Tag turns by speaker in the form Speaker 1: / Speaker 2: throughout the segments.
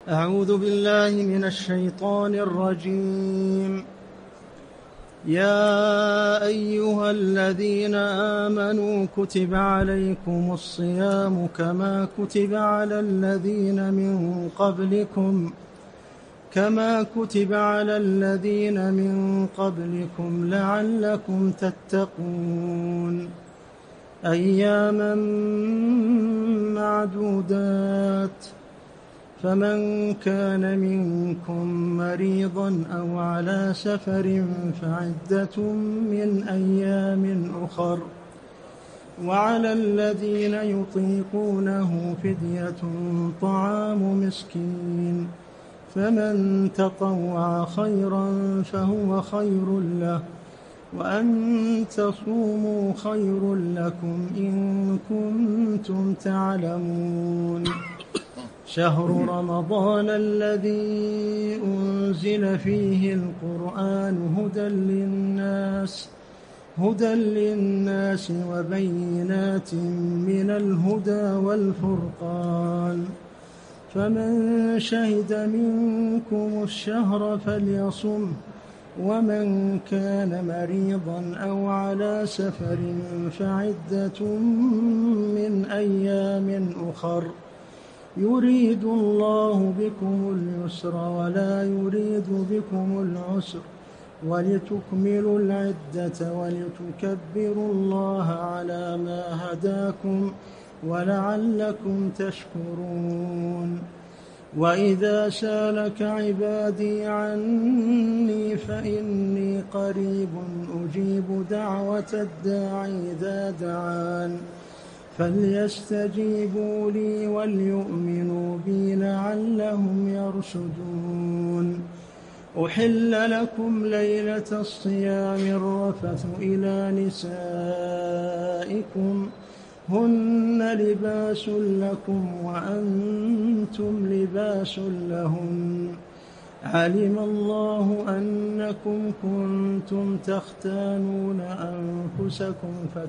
Speaker 1: أعوذ بالله من الشيطان الرجيم. يا أيها الذين آمنوا كتب عليكم الصيام كما كتب على الذين من قبلكم لعلكم تتقون. أياما معدودات، فمن كان منكم مريضا أو على سفر فعدة من أيام أخر، وعلى الذين يطيقونه فدية طعام مسكين، فمن تطوع خيرا فهو خير له، وأن تصوموا خير لكم إن كنتم تعلمون. شهر رمضان الذي أنزل فيه القرآن هدى للناس وبينات من الهدى والفرقان، فمن شهد منكم الشهر فليصمه، ومن كان مريضا أو على سفر فعدة من أيام أخر، يريد الله بكم اليسر ولا يريد بكم العسر، ولتكملوا العدة ولتكبروا الله على ما هداكم ولعلكم تشكرون. وإذا سالك عبادي عني فإني قريب أجيب دعوة الداعي إذا دعان، فليستجيبوا لي وليؤمنوا بي لعلهم يرشدون. أحل لكم ليلة الصيام الرفث إلى نسائكم، هن لباس لكم وأنتم لباس لهن، علم الله أنكم كنتم تختانون أنفسكم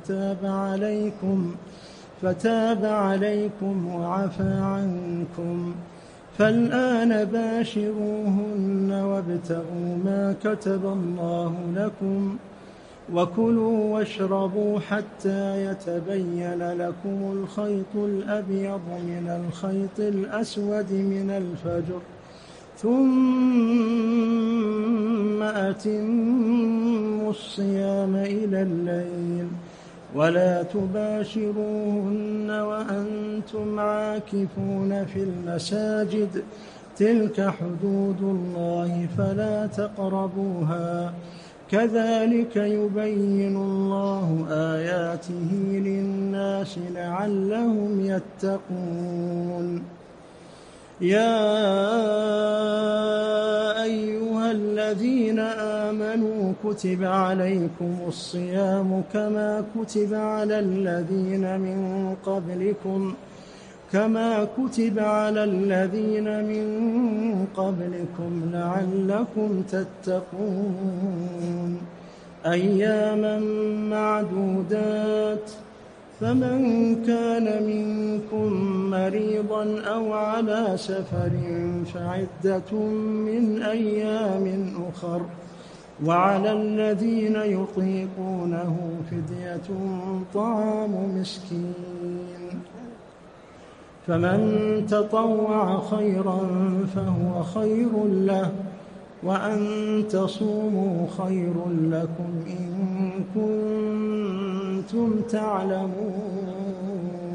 Speaker 1: فتاب عليكم وعفى عنكم، فالآن باشروهن وابتغوا ما كتب الله لكم، وكلوا واشربوا حتى يتبين لكم الخيط الأبيض من الخيط الأسود من الفجر، ثم أتموا الصيام إلى الليل، ولا تباشروهن وأنتم عاكفون في المساجد، تلك حدود الله فلا تقربوها، كذلك يبين الله آياته للناس لعلهم يتقون. يا أيها الذين آمنوا كتب عليكم الصيام كما كتب على الذين من قبلكم لعلكم تتقون. أياما معدودات، فمن كان منكم مريضا أو على سفر فعدة من أيام أخر، وعلى الذين يطيقونه فدية طعام مسكين، فمن تطوع خيرا فهو خير له، وأن تصوموا خير لكم إن كنتم تعلمون.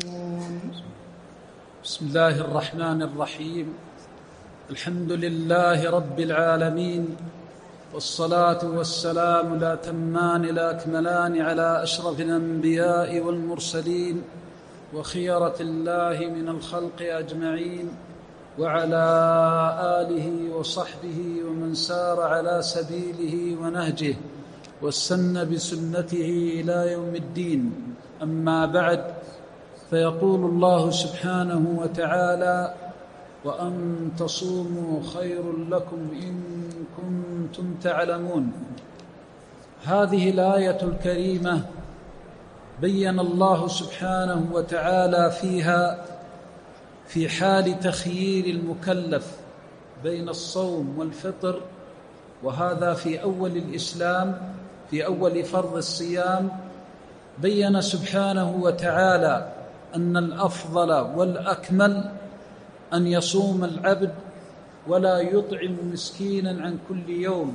Speaker 2: بسم الله الرحمن الرحيم. الحمد لله رب العالمين، والصلاة والسلام الأتمان الأكملان على أشرف الأنبياء والمرسلين وخيرة الله من الخلق أجمعين، وعلى آله وصحبه ومن سار على سبيله ونهجه واستنى بسنته إلى يوم الدين. أما بعد، فيقول الله سبحانه وتعالى: وأن تصوموا خير لكم إن كنتم تعلمون. هذه الآية الكريمة بين الله سبحانه وتعالى فيها في حال تخيير المكلف بين الصوم والفطر، وهذا في أول الإسلام، في أول فرض الصيام، بين سبحانه وتعالى أن الأفضل والأكمل أن يصوم العبد ولا يطعم مسكينا عن كل يوم.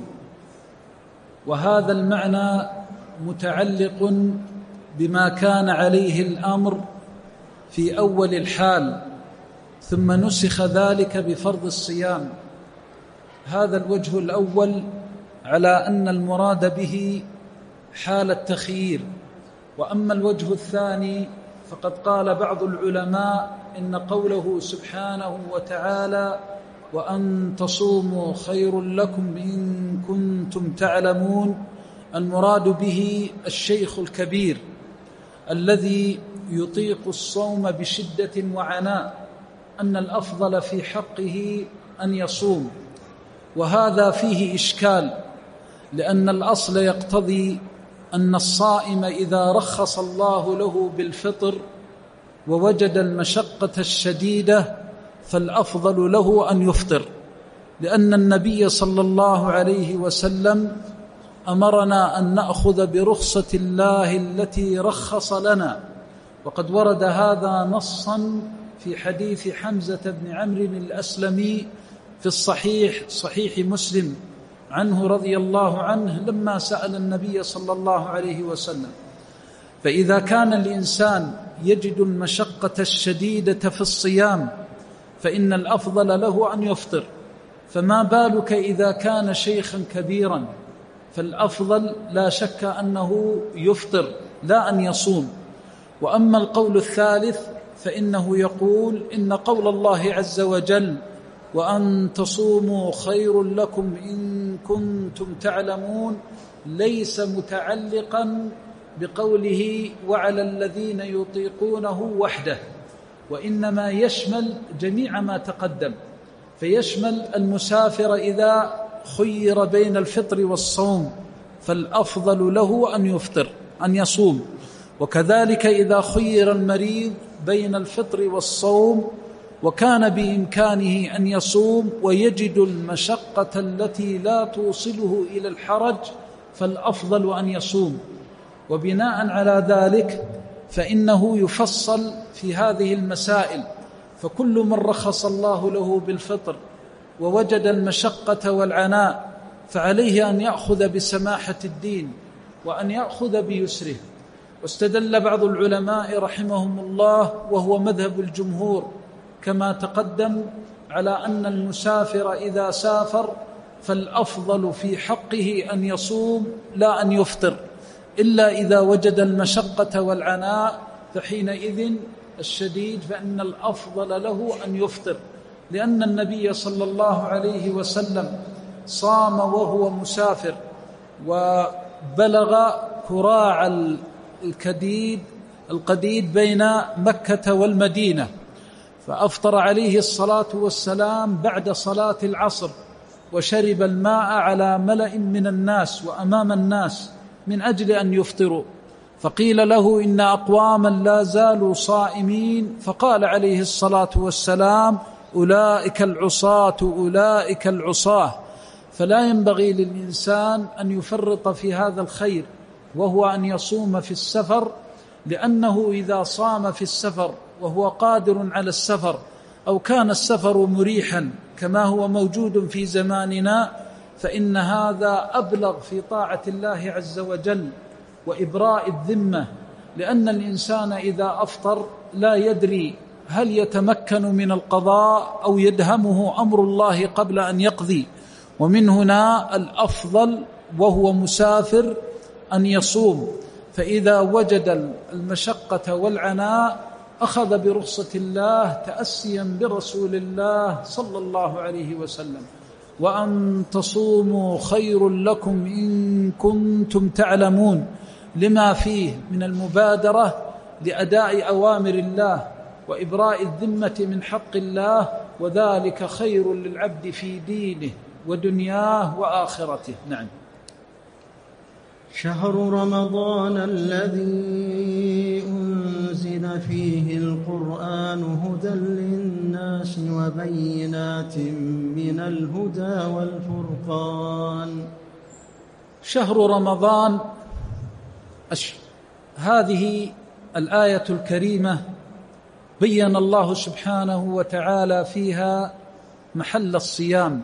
Speaker 2: وهذا المعنى متعلق بما كان عليه الأمر في أول الحال، ثم نسخ ذلك بفرض الصيام. هذا الوجه الأول على أن المراد به حال التخيير. وأما الوجه الثاني فقد قال بعض العلماء إن قوله سبحانه وتعالى وأن تصوموا خير لكم إن كنتم تعلمون، المراد به الشيخ الكبير الذي يطيق الصوم بشدة وعناء، أن الأفضل في حقه أن يصوم. وهذا فيه إشكال، لأن الأصل يقتضي أن الصائم إذا رخص الله له بالفطر ووجد المشقة الشديدة فالأفضل له أن يفطر، لأن النبي صلى الله عليه وسلم أمرنا أن نأخذ برخصة الله التي رخص لنا. وقد ورد هذا نصا في حديث حمزة بن عمرو الأسلمي في صحيح مسلم عنه رضي الله عنه لما سأل النبي صلى الله عليه وسلم: فإذا كان الإنسان يجد المشقة الشديدة في الصيام فإن الأفضل له أن يفطر، فما بالك إذا كان شيخا كبيرا؟ فالأفضل لا شك أنه يفطر لا أن يصوم. وأما القول الثالث فإنه يقول إن قول الله عز وجل وأن تصوموا خير لكم إن كنتم تعلمون ليس متعلقا بقوله وعلى الذين يطيقونه وحده، وإنما يشمل جميع ما تقدم، فيشمل المسافر إذا خير بين الفطر والصوم فالأفضل له أن يصوم، وكذلك إذا خير المريض بين الفطر والصوم وكان بإمكانه أن يصوم ويجد المشقة التي لا توصله إلى الحرج فالأفضل أن يصوم. وبناء على ذلك فإنه يفصل في هذه المسائل، فكل من رخص الله له بالفطر ووجد المشقة والعناء فعليه أن يأخذ بسماحة الدين وأن يأخذ بيسره. واستدل بعض العلماء رحمهم الله وهو مذهب الجمهور كما تقدم على أن المسافر إذا سافر فالأفضل في حقه أن يصوم لا أن يفطر، إلا إذا وجد المشقة والعناء فحينئذ الشديد فإن الأفضل له أن يفطر، لأن النبي صلى الله عليه وسلم صام وهو مسافر وبلغ كراع القديد بين مكة والمدينة، فأفطر عليه الصلاة والسلام بعد صلاة العصر وشرب الماء على ملأ من الناس وأمام الناس من أجل أن يفطروا، فقيل له إن أقواما لا زالوا صائمين، فقال عليه الصلاة والسلام أولئك العصاة. فلا ينبغي للإنسان أن يفرط في هذا الخير وهو أن يصوم في السفر، لأنه إذا صام في السفر وهو قادر على السفر أو كان السفر مريحا كما هو موجود في زماننا فإن هذا أبلغ في طاعة الله عز وجل وإبراء الذمة، لأن الإنسان إذا أفطر لا يدري هل يتمكن من القضاء أو يدهمه أمر الله قبل أن يقضي، ومن هنا الأفضل وهو مسافر أن يصوم، فإذا وجد المشقة والعناء أخذ برخصة الله تأسيا برسول الله صلى الله عليه وسلم. وأن تصوموا خير لكم إن كنتم تعلمون، لما فيه من المبادرة لأداء أوامر الله وإبراء الذمة من حق الله، وذلك خير للعبد في دينه ودنياه وآخرته. نعم.
Speaker 1: شهر رمضان الذي أنزل فيه القرآن هدى للناس وبينات من الهدى والفرقان.
Speaker 2: شهر رمضان، هذه الآية الكريمة بين الله سبحانه وتعالى فيها محل الصيام،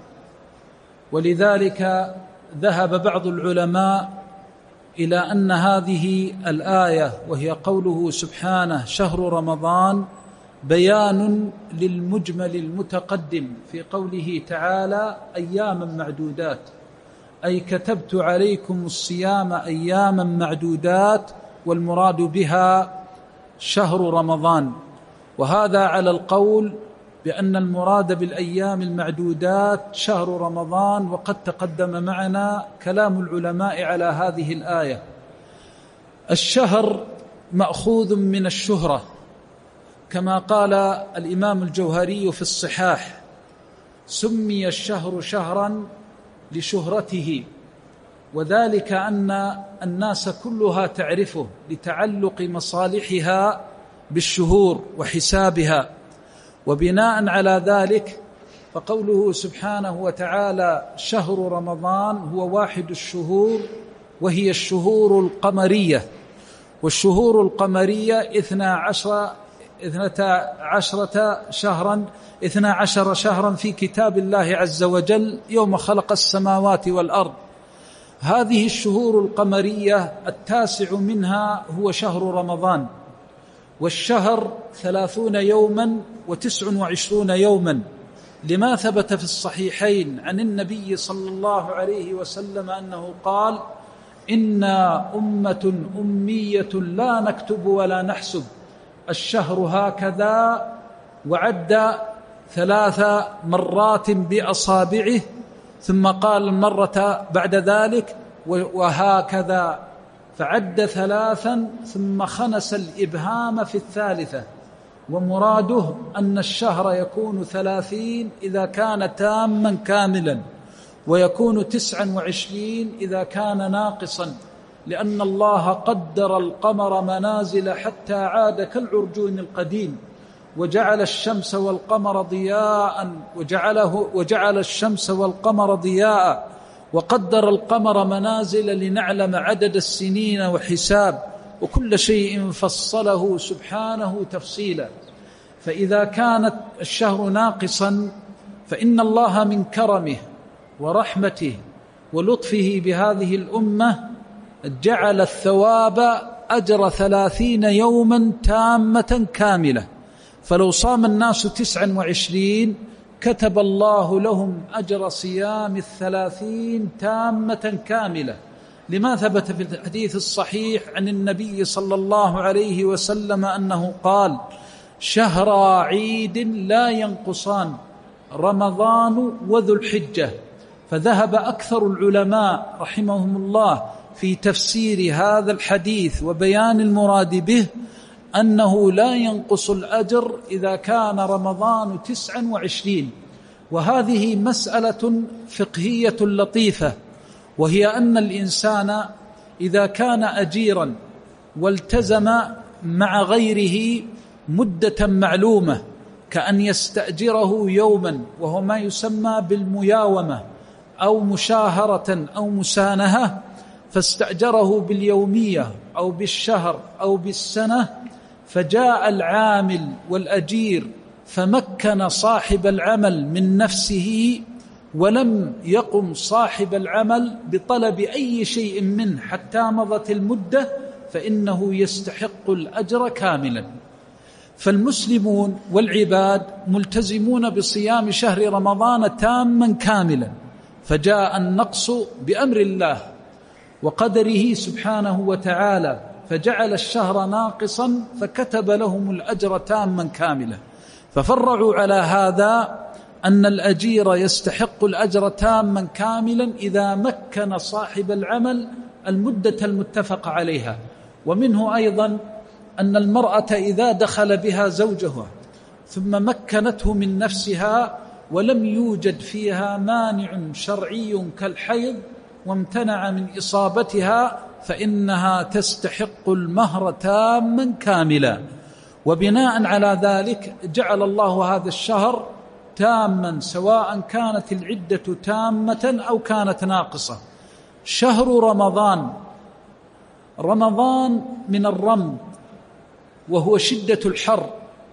Speaker 2: ولذلك ذهب بعض العلماء إلى أن هذه الآية وهي قوله سبحانه شهر رمضان بيان للمجمل المتقدم في قوله تعالى أياما معدودات، أي كتبت عليكم الصيام أياما معدودات، والمراد بها شهر رمضان. وهذا على القول بأن المراد بالأيام المعدودات شهر رمضان، وقد تقدم معنا كلام العلماء على هذه الآية. الشهر مأخوذ من الشهرة، كما قال الإمام الجوهري في الصحاح: سمي الشهر شهرا لشهرته، وذلك أن الناس كلها تعرفه لتعلق مصالحها بالشهور وحسابها. وبناء على ذلك فقوله سبحانه وتعالى شهر رمضان هو واحد الشهور، وهي الشهور القمرية، والشهور القمرية 12 شهرا في كتاب الله عز وجل يوم خلق السماوات والأرض. هذه الشهور القمرية 9 منها هو شهر رمضان، والشهر 30 يوما و29 يوما، لما ثبت في الصحيحين عن النبي صلى الله عليه وسلم أنه قال: إنا أمة أمية لا نكتب ولا نحسب، الشهر هكذا، وعد 3 مرات بأصابعه، ثم قال المرة بعد ذلك وهكذا، فعد 3 ثم خنس الإبهام في الثالثة. ومراده أن الشهر يكون 30 إذا كان تاما كاملا، ويكون 29 إذا كان ناقصا، لأن الله قدر القمر منازل حتى عاد كالعرجون القديم، وجعل الشمس والقمر ضياء، وقدر القمر منازل لنعلم عدد السنين وحساب، وكل شيء فصله سبحانه تفصيلا. فإذا كانت الشهر ناقصا فإن الله من كرمه ورحمته ولطفه بهذه الأمة جعل الثواب أجر 30 يوما تامة كاملة، فلو صام الناس 29 كتب الله لهم أجر صيام 30 تامة كاملة، لما ثبت في الحديث الصحيح عن النبي صلى الله عليه وسلم أنه قال: شهر عيد لا ينقصان، رمضان وذو الحجة. فذهب أكثر العلماء رحمهم الله في تفسير هذا الحديث وبيان المراد به أنه لا ينقص الأجر إذا كان رمضان 29. وهذه مسألة فقهية لطيفة، وهي أن الإنسان إذا كان أجيرا والتزم مع غيره مدة معلومة، كأن يستأجره يوما، وهو ما يسمى بالمياومة أو مشاهرة أو مسانهة، فاستأجره باليومية أو بالشهر أو بالسنة، فجاء العامل والأجير فمكن صاحب العمل من نفسه، ولم يقم صاحب العمل بطلب أي شيء منه حتى مضت المدة، فإنه يستحق الأجر كاملا. فالمسلمون والعباد ملتزمون بصيام شهر رمضان تاما كاملا، فجاء النقص بأمر الله وقدره سبحانه وتعالى، فجعل الشهر ناقصا فكتب لهم الأجر تاما كاملا. ففرعوا على هذا أن الأجير يستحق الأجر تاما كاملا إذا مكن صاحب العمل المدة المتفق عليها. ومنه أيضا أن المرأة إذا دخل بها زوجها ثم مكنته من نفسها ولم يوجد فيها مانع شرعي كالحيض وامتنع من إصابتها، فإنها تستحق المهر تاما كاملا. وبناء على ذلك جعل الله هذا الشهر تاما سواء كانت العدة تامة أو كانت ناقصة. شهر رمضان، رمضان من الرمض وهو شدة الحر،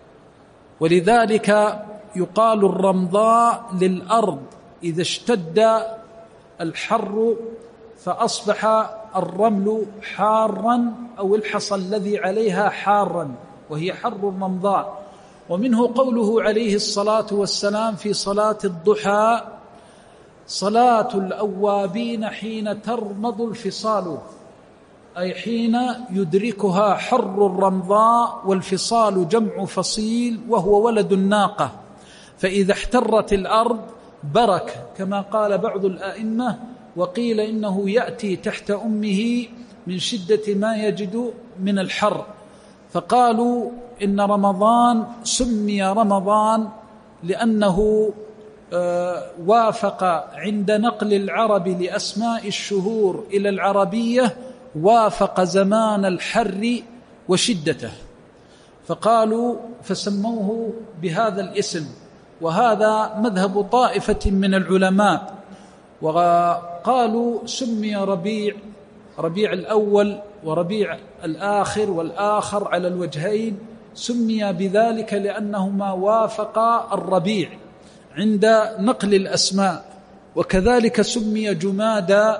Speaker 2: ولذلك يقال الرمضاء للأرض إذا اشتد الحر فأصبح الرمل حارا أو الحصى الذي عليها حارا، وهي حر الرمضاء. ومنه قوله عليه الصلاة والسلام في صلاة الضحى: صلاة الأوابين حين ترمض الفصال، أي حين يدركها حر الرمضاء، والفصال جمع فصيل وهو ولد الناقة، فإذا احترت الأرض برك، كما قال بعض الآئمة، وقيل إنه يأتي تحت أمه من شدة ما يجد من الحر. فقالوا إن رمضان سمي رمضان لأنه وافق عند نقل العرب لأسماء الشهور إلى العربية، وافق زمان الحر وشدته، فقالوا فسموه بهذا الاسم. وهذا مذهب طائفة من العلماء، وقالوا سمي ربيع الأول وربيع الآخر والآخر على الوجهين، سمي بذلك لأنهما وافقا الربيع عند نقل الأسماء. وكذلك سمي جمادى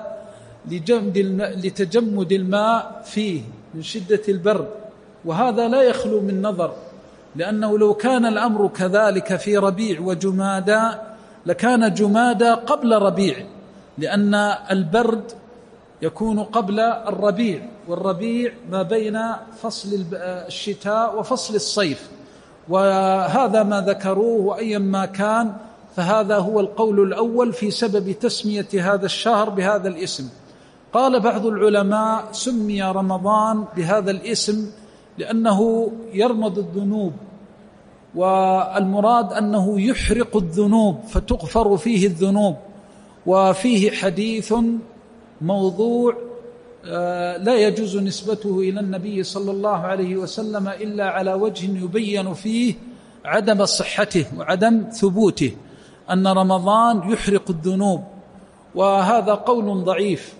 Speaker 2: لتجمد الماء فيه من شدة البرد، وهذا لا يخلو من نظر، لأنه لو كان الأمر كذلك في ربيع وجمادى لكان جمادى قبل ربيع، لأن البرد يكون قبل الربيع، والربيع ما بين فصل الشتاء وفصل الصيف، وهذا ما ذكروه. وأيا ما كان فهذا هو القول الأول في سبب تسمية هذا الشهر بهذا الاسم. قال بعض العلماء سمي رمضان بهذا الاسم لأنه يرمض الذنوب، والمراد أنه يحرق الذنوب فتغفر فيه الذنوب. وفيه حديث موضوع لا يجوز نسبته إلى النبي صلى الله عليه وسلم إلا على وجه يبين فيه عدم صحته وعدم ثبوته، أن رمضان يحرق الذنوب، وهذا قول ضعيف.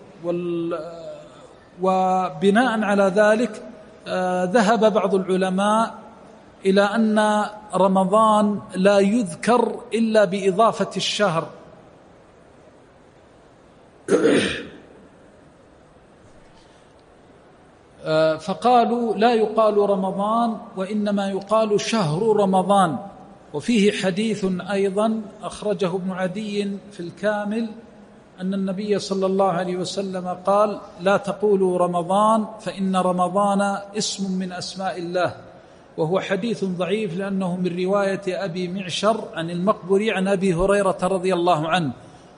Speaker 2: وبناء على ذلك ذهب بعض العلماء إلى أن رمضان لا يذكر إلا بإضافة الشهر، فقالوا لا يقال رمضان وإنما يقال شهر رمضان. وفيه حديث أيضا أخرجه ابن عدي في الكامل أن النبي صلى الله عليه وسلم قال: لا تقولوا رمضان فإن رمضان اسم من أسماء الله، وهو حديث ضعيف لأنه من رواية أبي معشر عن المقبري عن أبي هريرة رضي الله عنه،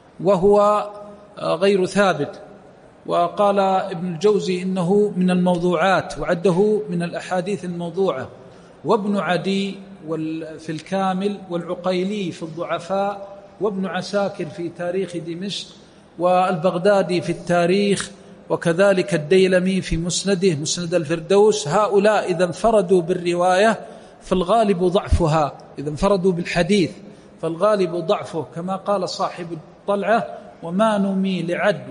Speaker 2: وهو غير ثابت. وقال ابن الجوزي إنه من الموضوعات وعده من الأحاديث الموضوعة. وابن عدي في الكامل، والعقيلي في الضعفاء، وابن عساكر في تاريخ دمشق، والبغدادي في التاريخ، وكذلك الديلمي في مسنده مسند الفردوس، هؤلاء إذا انفردوا بالرواية فالغالب ضعفها، إذا انفردوا بالحديث فالغالب ضعفه، كما قال صاحب الطلعة: وما نمي لعد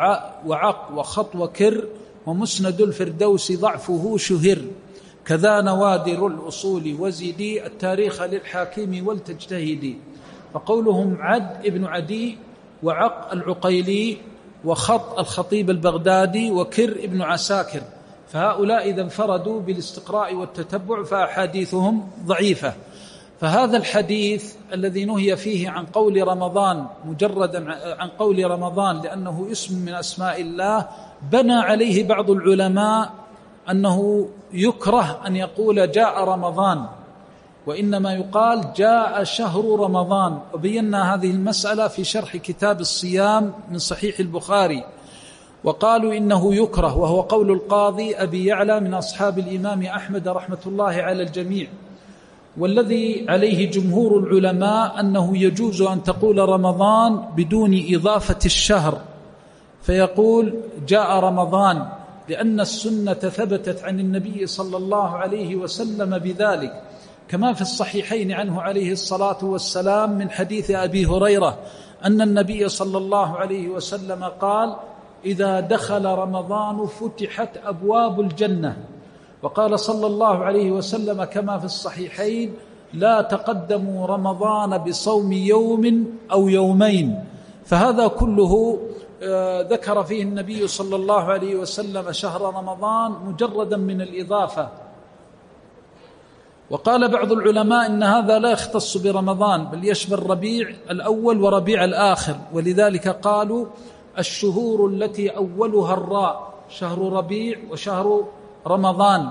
Speaker 2: وعق وخط وكر، ومسند الفردوس ضعفه شهر، كذا نوادر الأصول وزدي، التاريخ للحاكم والتجتهدي. فقولهم عد ابن عدي، وعق العقيلي، وخط الخطيب البغدادي، وكر ابن عساكر، فهؤلاء إذا انفردوا بالاستقراء والتتبع فأحاديثهم ضعيفة. فهذا الحديث الذي نهي فيه عن قول رمضان مجردا عن قول رمضان لأنه اسم من أسماء الله، بنى عليه بعض العلماء أنه يكره أن يقول جاء رمضان، وإنما يقال جاء شهر رمضان. وبينا هذه المسألة في شرح كتاب الصيام من صحيح البخاري، وقالوا إنه يكره، وهو قول القاضي أبي يعلى من أصحاب الإمام أحمد رحمة الله على الجميع. والذي عليه جمهور العلماء أنه يجوز أن تقول رمضان بدون إضافة الشهر، فيقول جاء رمضان، لأن السنة ثبتت عن النبي صلى الله عليه وسلم بذلك. كما في الصحيحين عنه عليه الصلاة والسلام من حديث أبي هريرة أن النبي صلى الله عليه وسلم قال: إذا دخل رمضان فتحت أبواب الجنة. وقال صلى الله عليه وسلم كما في الصحيحين: لا تقدموا رمضان بصوم يوم أو يومين. فهذا كله ذكر فيه النبي صلى الله عليه وسلم شهر رمضان مجردا من الإضافة. وقال بعض العلماء إن هذا لا يختص برمضان بل يشمل ربيع الأول وربيع الآخر، ولذلك قالوا الشهور التي أولها الراء شهر ربيع وشهر رمضان،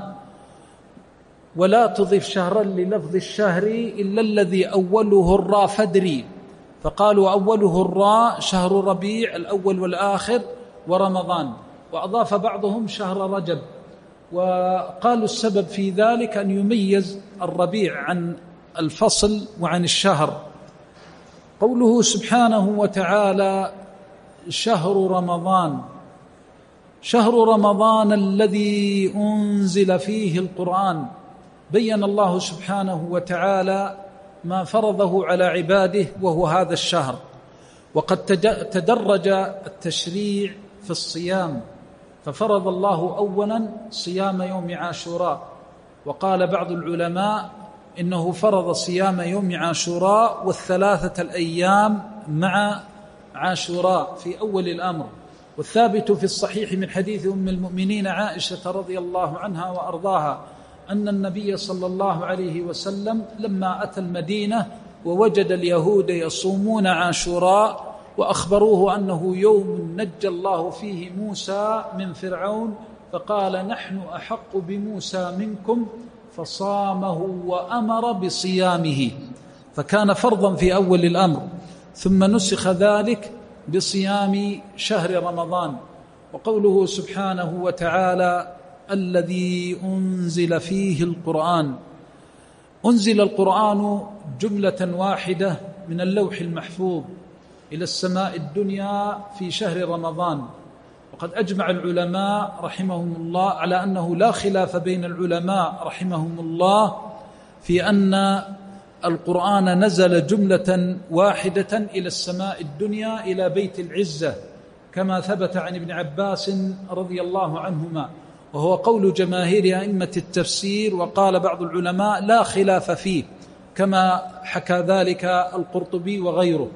Speaker 2: ولا تضف شهرا للفظ الشهر إلا الذي أوله الراء فدري، فقالوا أوله الراء شهر ربيع الأول والآخر ورمضان، وأضاف بعضهم شهر رجب. وقالوا السبب في ذلك أن يميز الربيع عن الفصل وعن الشهر. قوله سبحانه وتعالى: شهر رمضان، شهر رمضان الذي أنزل فيه القرآن، بين الله سبحانه وتعالى ما فرضه على عباده وهو هذا الشهر. وقد تدرج التشريع في الصيام، ففرض الله أولا صيام يوم عاشوراء، وقال بعض العلماء إنه فرض صيام يوم عاشوراء والثلاثة الأيام مع عاشوراء في أول الأمر. والثابت في الصحيح من حديث أم المؤمنين عائشة رضي الله عنها وأرضاها أن النبي صلى الله عليه وسلم لما أتى المدينة ووجد اليهود يصومون عاشوراء وأخبروه أنه يوم نجى الله فيه موسى من فرعون، فقال: نحن أحق بموسى منكم، فصامه وأمر بصيامه، فكان فرضا في أول الأمر، ثم نسخ ذلك بصيام شهر رمضان. وقوله سبحانه وتعالى: الذي أنزل فيه القرآن، أنزل القرآن جملة واحدة من اللوح المحفوظ إلى السماء الدنيا في شهر رمضان. وقد أجمع العلماء رحمهم الله على أنه لا خلاف بين العلماء رحمهم الله في أن القرآن نزل جملة واحدة إلى السماء الدنيا إلى بيت العزة، كما ثبت عن ابن عباس رضي الله عنهما، وهو قول جماهير أئمة التفسير. وقال بعض العلماء لا خلاف فيه، كما حكى ذلك القرطبي وغيره.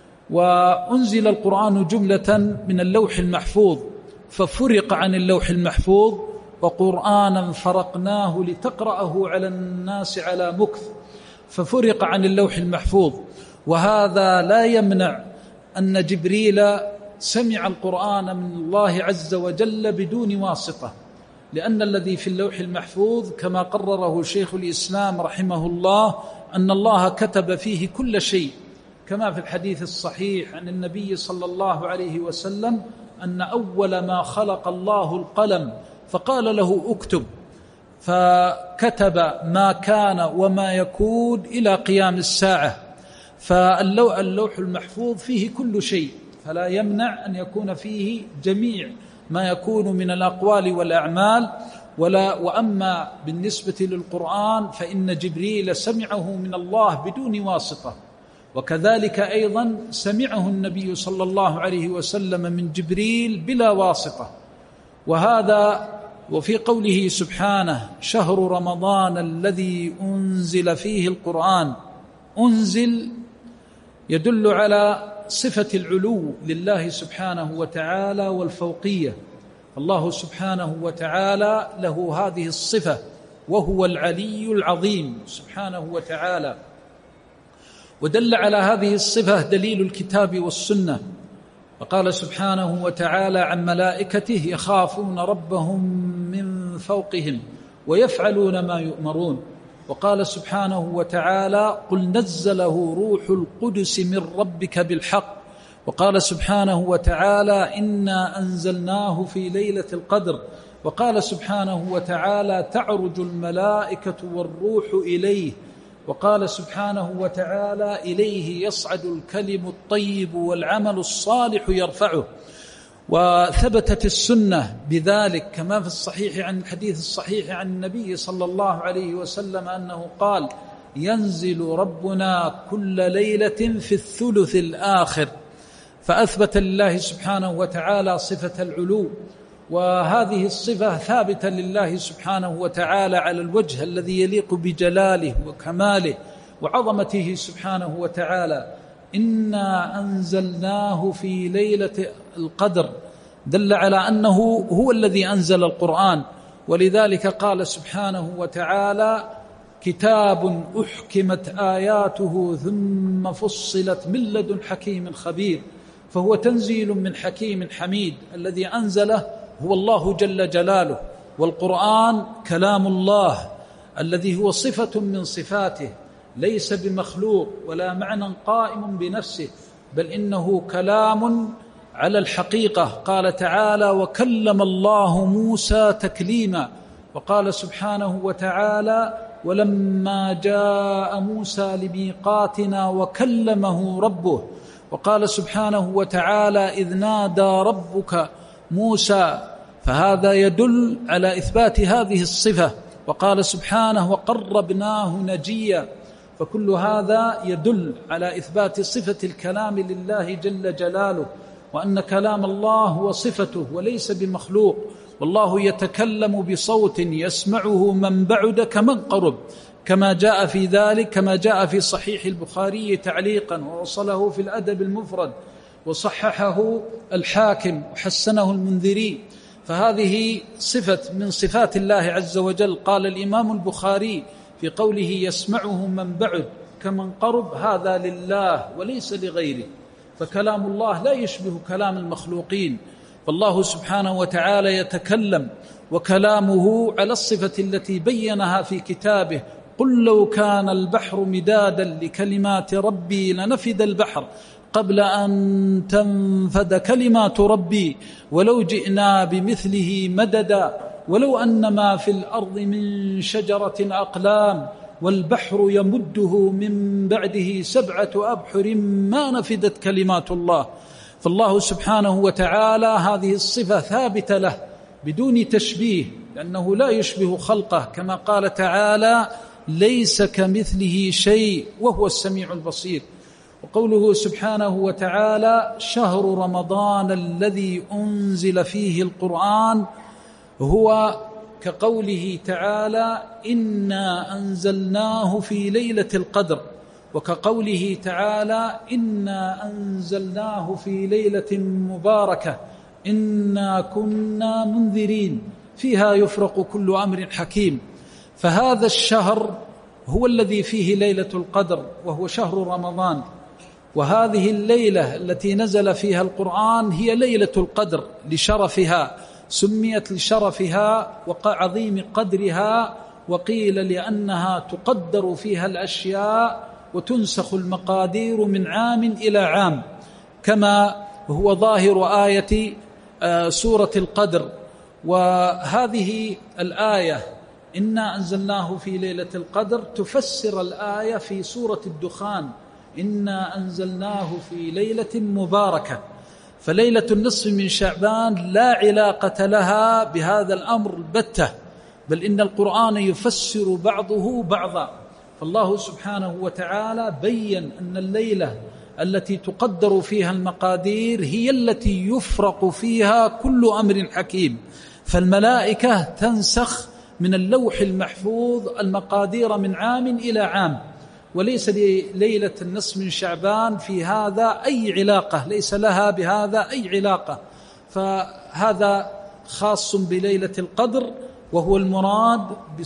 Speaker 2: وأنزل القرآن جملة من اللوح المحفوظ، ففرق عن اللوح المحفوظ: وقرآنا فرقناه لتقرأه على الناس على مكث، ففرق عن اللوح المحفوظ. وهذا لا يمنع أن جبريل سمع القرآن من الله عز وجل بدون واسطة، لأن الذي في اللوح المحفوظ كما قرره شيخ الإسلام رحمه الله أن الله كتب فيه كل شيء، كما في الحديث الصحيح عن النبي صلى الله عليه وسلم أن أول ما خلق الله القلم فقال له: اكتب، فكتب ما كان وما يكون إلى قيام الساعة. فاللوح المحفوظ فيه كل شيء، فلا يمنع أن يكون فيه جميع ما يكون من الأقوال والأعمال. وأما بالنسبة للقرآن فإن جبريل سمعه من الله بدون واسطة، وكذلك أيضا سمعه النبي صلى الله عليه وسلم من جبريل بلا واسطة. وفي قوله سبحانه: شهر رمضان الذي أنزل فيه القرآن، أنزل يدل على صفة العلو لله سبحانه وتعالى والفوقية. الله سبحانه وتعالى له هذه الصفة، وهو العلي العظيم سبحانه وتعالى. ودل على هذه الصفة دليل الكتاب والسنة، وقال سبحانه وتعالى عن ملائكته: يخافون ربهم من فوقهم ويفعلون ما يؤمرون. وقال سبحانه وتعالى: قل نزله روح القدس من ربك بالحق. وقال سبحانه وتعالى: إنا أنزلناه في ليلة القدر. وقال سبحانه وتعالى: تعرج الملائكة والروح إليه. وقال سبحانه وتعالى: إليه يصعد الكلم الطيب والعمل الصالح يرفعه. وثبتت السنة بذلك كما في الصحيح عن الحديث الصحيح عن النبي صلى الله عليه وسلم أنه قال: ينزل ربنا كل ليلة في الثلث الآخر، فأثبت لله سبحانه وتعالى صفة العلو، وهذه الصفة ثابتة لله سبحانه وتعالى على الوجه الذي يليق بجلاله وكماله وعظمته سبحانه وتعالى. إنا أنزلناه في ليلة القدر دل على أنه هو الذي أنزل القرآن، ولذلك قال سبحانه وتعالى: كتاب أحكمت آياته ثم فصلت من لدن حكيم خبير. فهو تنزيل من حكيم حميد، الذي أنزله هو الله جل جلاله، والقرآن كلام الله الذي هو صفة من صفاته، ليس بمخلوق ولا معنى قائم بنفسه، بل إنه كلام على الحقيقة. قال تعالى: وكلم الله موسى تكليما. وقال سبحانه وتعالى: ولما جاء موسى لميقاتنا وكلمه ربه. وقال سبحانه وتعالى: إذ نادى ربك موسى. فهذا يدل على إثبات هذه الصفة. وقال سبحانه: وقربناه نجيا. فكل هذا يدل على إثبات صفة الكلام لله جل جلاله، وأن كلام الله هو صفته وليس بمخلوق، والله يتكلم بصوت يسمعه من بعد كمن قرب، كما جاء في ذلك، كما جاء في صحيح البخاري تعليقا، ووصله في الأدب المفرد، وصححه الحاكم وحسنه المنذري. فهذه صفة من صفات الله عز وجل. قال الإمام البخاري في قوله: يسمعه من بعد كمن قرب، هذا لله وليس لغيره. فكلام الله لا يشبه كلام المخلوقين، فالله سبحانه وتعالى يتكلم، وكلامه على الصفة التي بينها في كتابه: قل لو كان البحر مدادا لكلمات ربي لنفد البحر قبل أن تنفد كلمات ربي ولو جئنا بمثله مددا ولو أن ما في الأرض من شجرة أقلام والبحر يمده من بعده 7 أبحر ما نفدت كلمات الله. فالله سبحانه وتعالى هذه الصفة ثابتة له بدون تشبيه، لأنه لا يشبه خلقه، كما قال تعالى: ليس كمثله شيء وهو السميع البصير. وقوله سبحانه وتعالى: شهر رمضان الذي أنزل فيه القرآن، هو كقوله تعالى: إنا أنزلناه في ليلة القدر، وكقوله تعالى: إنا أنزلناه في ليلة مباركة إنا كنا منذرين فيها يفرق كل أمر حكيم. فهذا الشهر هو الذي فيه ليلة القدر، وهو شهر رمضان. وهذه الليلة التي نزل فيها القرآن هي ليلة القدر لشرفها، سميت لشرفها وعظيم قدرها، وقيل لأنها تقدر فيها الأشياء وتنسخ المقادير من عام إلى عام، كما هو ظاهر آية سورة القدر. وهذه الآية إنا أنزلناه في ليلة القدر تفسر الآية في سورة الدخان: إنا أنزلناه في ليلة مباركة. فليلة النصف من شعبان لا علاقة لها بهذا الأمر البتة، بل إن القرآن يفسر بعضه بعضا. فالله سبحانه وتعالى بيّن أن الليلة التي تقدر فيها المقادير هي التي يفرق فيها كل أمر حكيم، فالملائكة تنسخ من اللوح المحفوظ المقادير من عام إلى عام، وليس لليلة النصف من شعبان في هذا أي علاقة، ليس لها بهذا أي علاقة. فهذا خاص بليلة القدر، وهو المراد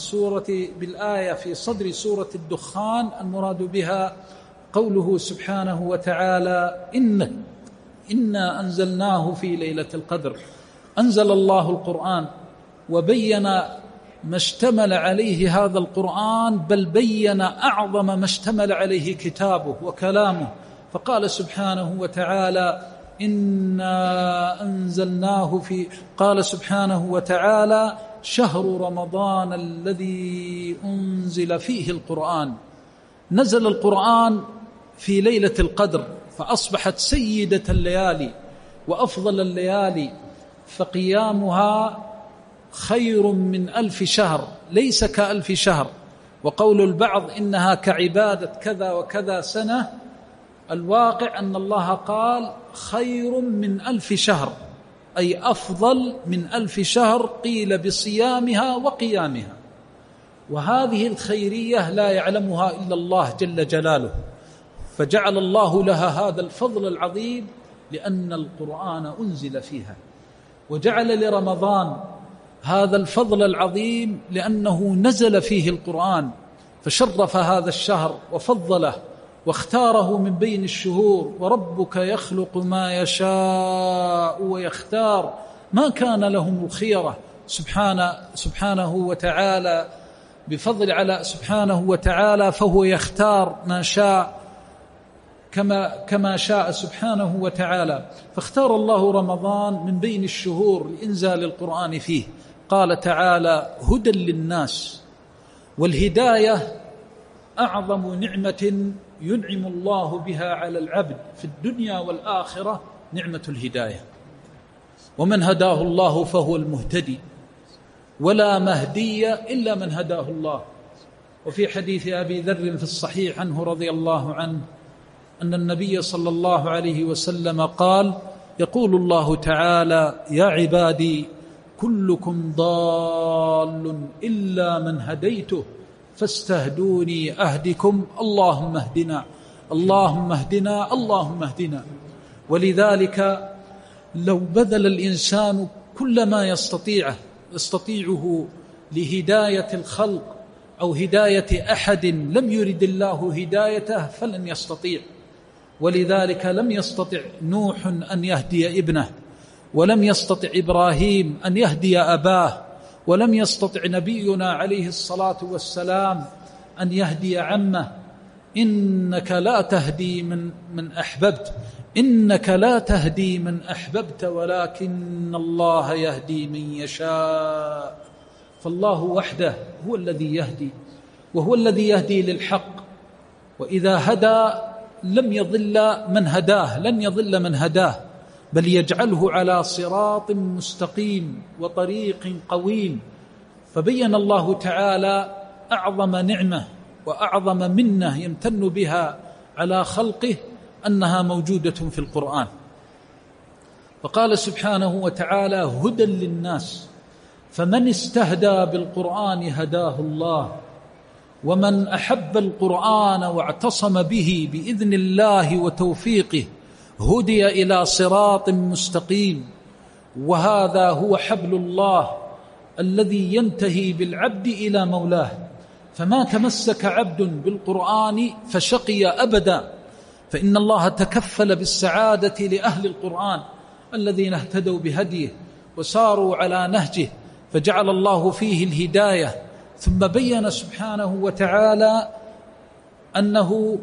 Speaker 2: بالآية في صدر سورة الدخان، المراد بها قوله سبحانه وتعالى: إنا أنزلناه في ليلة القدر. أنزل الله القرآن وبين ما اشتمل عليه هذا القرآن، بل بين أعظم ما اشتمل عليه كتابه وكلامه. فقال سبحانه وتعالى: إنا أنزلناه قال سبحانه وتعالى: شهر رمضان الذي أنزل فيه القرآن. نزل القرآن في ليلة القدر، فأصبحت سيدة الليالي وأفضل الليالي، فقيامها خير من 1000 شهر، ليس ك1000 شهر. وقول البعض إنها كعبادة كذا وكذا سنة، الواقع أن الله قال خير من 1000 شهر، أي أفضل من 1000 شهر، قيل بصيامها وقيامها. وهذه الخيرية لا يعلمها إلا الله جل جلاله، فجعل الله لها هذا الفضل العظيم لأن القرآن أنزل فيها، وجعل لرمضان هذا الفضل العظيم لأنه نزل فيه القرآن، فشرف هذا الشهر وفضله واختاره من بين الشهور. وربك يخلق ما يشاء ويختار، ما كان لهم الخيرة سبحانه وتعالى، بفضل على سبحانه وتعالى، فهو يختار ما شاء كما شاء سبحانه وتعالى. فاختار الله رمضان من بين الشهور لإنزال القرآن فيه. قال تعالى: هدى للناس. والهداية أعظم نعمة ينعم الله بها على العبد في الدنيا والآخرة، نعمة الهداية. ومن هداه الله فهو المهتدي، ولا مهدي إلا من هداه الله. وفي حديث أبي ذر في الصحيح عنه رضي الله عنه أن النبي صلى الله عليه وسلم قال: يقول الله تعالى: يا عبادي كلكم ضال إلا من هديته فاستهدوني أهدكم، اللهم اهدنا اللهم اهدنا اللهم اهدنا. ولذلك لو بذل الإنسان كل ما يستطيعه لهداية الخلق أو هداية أحد لم يرد الله هدايته فلن يستطيع. ولذلك لم يستطع نوح أن يهدي ابنه، ولم يستطع إبراهيم أن يهدي أباه، ولم يستطع نبينا عليه الصلاة والسلام أن يهدي عمه. إنك لا تهدي من أحببت، إنك لا تهدي من أحببت ولكن الله يهدي من يشاء. فالله وحده هو الذي يهدي، وهو الذي يهدي للحق. وإذا هدى لم يضل من هداه، لن يضل من هداه، بل يجعله على صراط مستقيم وطريق قويم. فبين الله تعالى أعظم نعمة وأعظم منة يمتن بها على خلقه أنها موجودة في القرآن. فقال سبحانه وتعالى: هدى للناس، فمن استهدى بالقرآن هداه الله، ومن أحب القرآن واعتصم به بإذن الله وتوفيقه هدي إلى صراط مستقيم. وهذا هو حبل الله الذي ينتهي بالعبد إلى مولاه. فما تمسك عبد بالقرآن فشقي أبدا، فإن الله تكفل بالسعادة لأهل القرآن الذين اهتدوا بهديه وساروا على نهجه، فجعل الله فيه الهداية. ثم بين سبحانه وتعالى أنه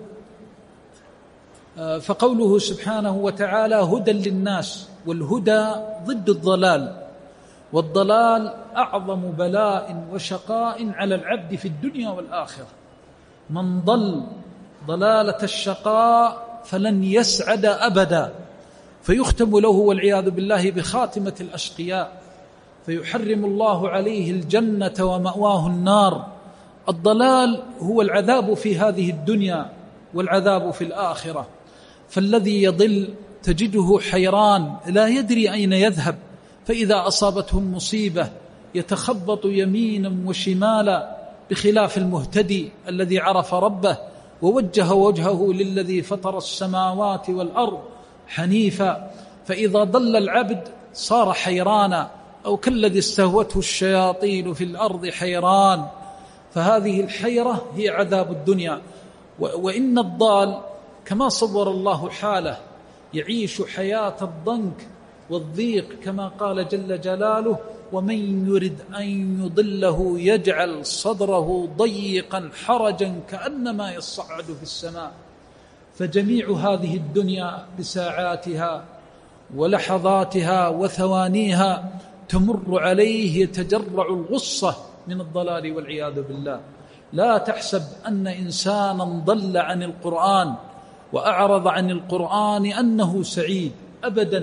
Speaker 2: فقوله سبحانه وتعالى: هدى للناس، والهدى ضد الضلال، والضلال أعظم بلاء وشقاء على العبد في الدنيا والآخرة. من ضل ضلالة الشقاء فلن يسعد أبدا، فيختم له والعياذ بالله بخاتمة الأشقياء، فيحرم الله عليه الجنة ومأواه النار. الضلال هو العذاب في هذه الدنيا والعذاب في الآخرة. فالذي يضل تجده حيران لا يدري أين يذهب، فإذا أصابته مصيبة يتخبط يمينا وشمالا، بخلاف المهتدي الذي عرف ربه ووجه وجهه للذي فطر السماوات والأرض حنيفا. فإذا ضل العبد صار حيرانا، أو كالذي استهوته الشياطين في الأرض حيران. فهذه الحيرة هي عذاب الدنيا. وإن الضال كما صور الله حاله يعيش حياة الضنك والضيق، كما قال جل جلاله: ومن يرد أن يضله يجعل صدره ضيقا حرجا كأنما يصعد في السماء. فجميع هذه الدنيا بساعاتها ولحظاتها وثوانيها تمر عليه يتجرع الغصة من الضلال والعياذ بالله. لا تحسب أن إنسانا ضل عن القرآن وأعرض عن القرآن أنه سعيد، أبدا،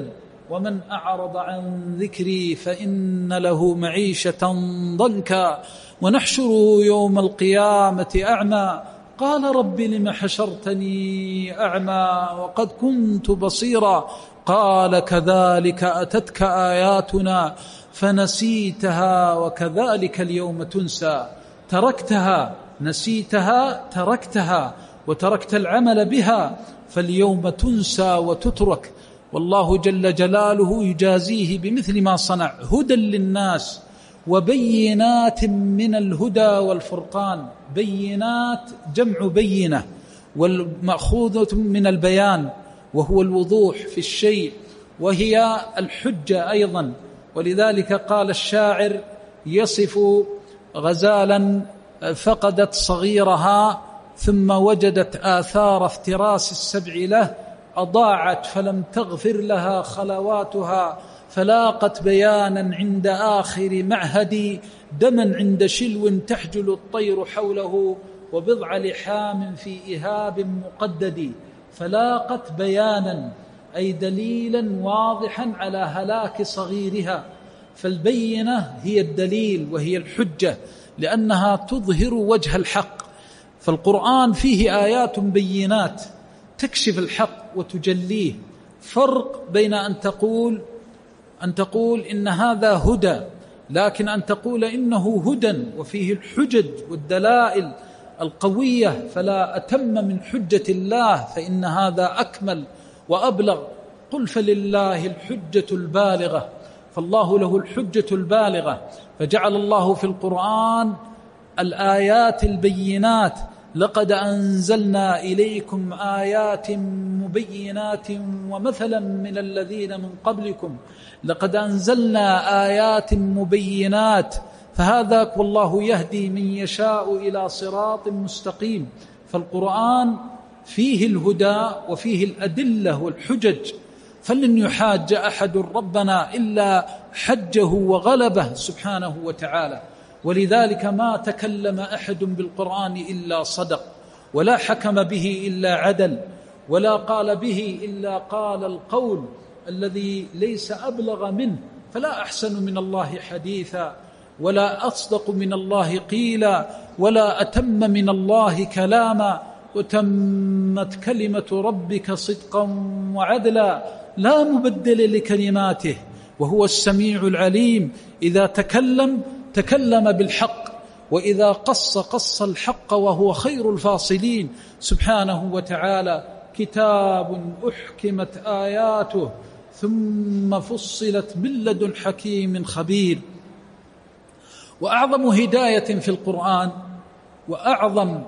Speaker 2: ومن أعرض عن ذكري فإن له معيشة ضنكا ونحشره يوم القيامة أعمى قال رب لم حشرتني أعمى وقد كنت بصيرا قال كذلك أتتك آياتنا فنسيتها وكذلك اليوم تنسى تركتها نسيتها تركتها وتركت العمل بها فاليوم تنسى وتترك. والله جل جلاله يجازيه بمثل ما صنع هدى للناس وبينات من الهدى والفرقان. بينات جمع بينة والمأخوذة من البيان وهو الوضوح في الشيء وهي الحجة أيضا. ولذلك قال الشاعر يصف غزالا فقدت صغيرها ثم وجدت آثار افتراس السبع له أضاعت فلم تغفر لها خلواتها فلاقت بيانا عند آخر معهد دما عند شلو تحجل الطير حوله وبضع لحام في إهاب مقدد. فلاقت بيانا أي دليلا واضحا على هلاك صغيرها. فالبينة هي الدليل وهي الحجة لأنها تظهر وجه الحق. فالقرآن فيه آيات بينات تكشف الحق وتجليه. فرق بين أن تقول إن هذا هدى لكن أن تقول إنه هدى وفيه الحجج والدلائل القوية فلا أتم من حجة الله فإن هذا أكمل وأبلغ. قل فلله الحجة البالغة. فالله له الحجة البالغة فجعل الله في القرآن الآيات البينات. لقد أنزلنا إليكم آيات مبينات ومثلا من الذين من قبلكم لقد أنزلنا آيات مبينات. فهذا والله يهدي من يشاء إلى صراط مستقيم. فالقرآن فيه الهدى وفيه الأدلة والحجج. فلن يحاج أحد ربنا إلا حجه وغلبه سبحانه وتعالى. ولذلك ما تكلم أحد بالقرآن إلا صدق ولا حكم به إلا عدل ولا قال به إلا قال القول الذي ليس أبلغ منه. فلا أحسن من الله حديثا ولا أصدق من الله قيلا ولا أتم من الله كلاما وتمت كلمة ربك صدقا وعدلا لا مبدل لكلماته وهو السميع العليم. إذا تكلم بالحق وإذا قص الحق وهو خير الفاصلين سبحانه وتعالى. كتاب أحكمت آياته ثم فصلت من لدن حكيم خبير. وأعظم هداية في القرآن وأعظم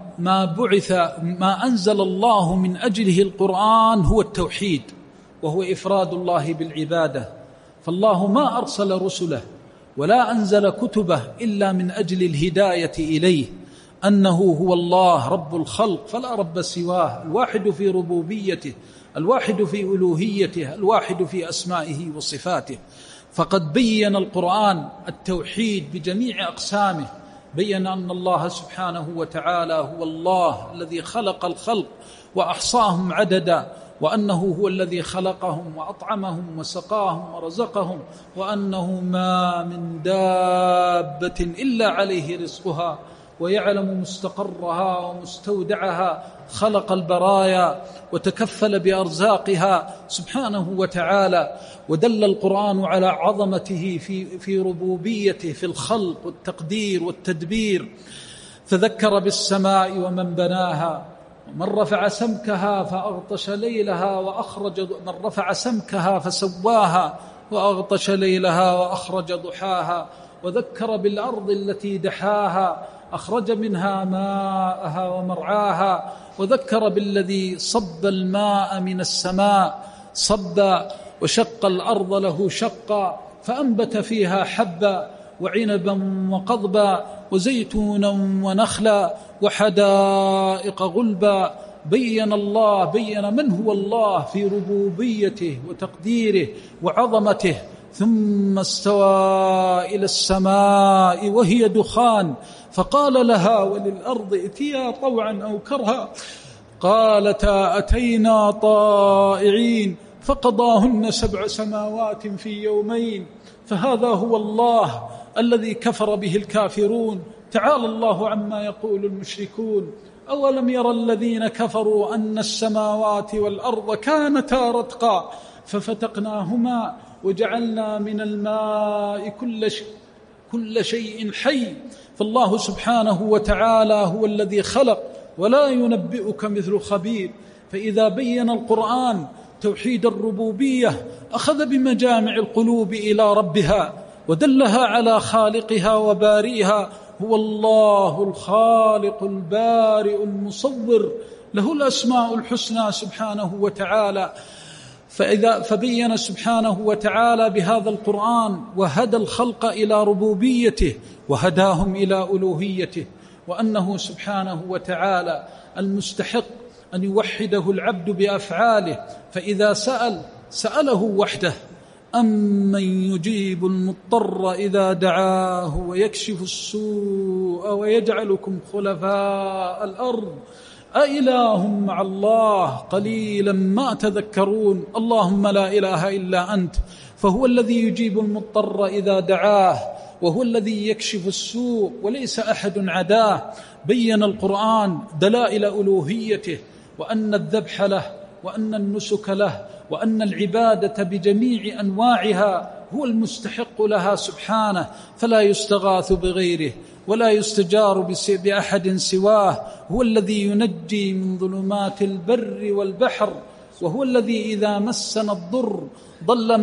Speaker 2: ما أنزل الله من أجله القرآن هو التوحيد وهو إفراد الله بالعبادة. فالله ما أرسل رسله ولا أنزل كتبه إلا من أجل الهداية إليه أنه هو الله رب الخلق فلا رب سواه الواحد في ربوبيته الواحد في ألوهيته الواحد في أسمائه وصفاته. فقد بين القرآن التوحيد بجميع أقسامه. بين أن الله سبحانه وتعالى هو الله الذي خلق الخلق وأحصاهم عددا وأنه هو الذي خلقهم وأطعمهم وسقاهم ورزقهم وأنه ما من دابة إلا عليه رزقها ويعلم مستقرها ومستودعها. خلق البرايا وتكفل بأرزاقها سبحانه وتعالى. ودل القرآن على عظمته في ربوبيته في الخلق والتقدير والتدبير. فذكر بالسماء ومن بناها من رفع سمكها فأغطش ليلها من رفع سمكها فسواها وأغطش ليلها وأخرج ضحاها. وذكر بالأرض التي دحاها أخرج منها ماءها ومرعاها. وذكر بالذي صب الماء من السماء صبا وشق الأرض له شقا فأنبت فيها حبا وعنبا وقضبا وزيتونا ونخلا وحدائق غلبا. بين من هو الله في ربوبيته وتقديره وعظمته. ثم استوى إلى السماء وهي دخان فقال لها وللأرض ائتيا طوعا أو كرها قالتا أتينا طائعين فقضاهن 7 سماوات في يومين، فهذا هو الله الذي كفر به الكافرون. تعالى الله عما يقول المشركون. أولم يرى الذين كفروا أن السماوات والأرض كانتا رتقا ففتقناهما وجعلنا من الماء كل شيء حي. فالله سبحانه وتعالى هو الذي خلق، ولا ينبئك مثل خبير. فإذا بين القرآن توحيد الربوبية أخذ بمجامع القلوب إلى ربها ودلها على خالقها وبارئها. هو الله الخالق البارئ المصور، له الأسماء الحسنى سبحانه وتعالى. فبين سبحانه وتعالى بهذا القرآن وهدى الخلق إلى ربوبيته وهداهم إلى ألوهيته، وأنه سبحانه وتعالى المستحق أن يوحده العبد بأفعاله. فإذا سأله وحده: أمن يجيب المضطر إذا دعاه ويكشف السوء ويجعلكم خلفاء الأرض أإله مع الله قليلا ما تذكرون. اللهم لا إله إلا أنت، فهو الذي يجيب المضطر إذا دعاه، وهو الذي يكشف السوء وليس أحد عداه. بين القرآن دلائل ألوهيته، وأن الذبح له، وأن النسك له، وأن العبادة بجميع أنواعها هو المستحق لها سبحانه، فلا يستغاث بغيره ولا يستجار بأحد سواه. هو الذي ينجي من ظلمات البر والبحر، وهو الذي إذا مسنا الضر ضل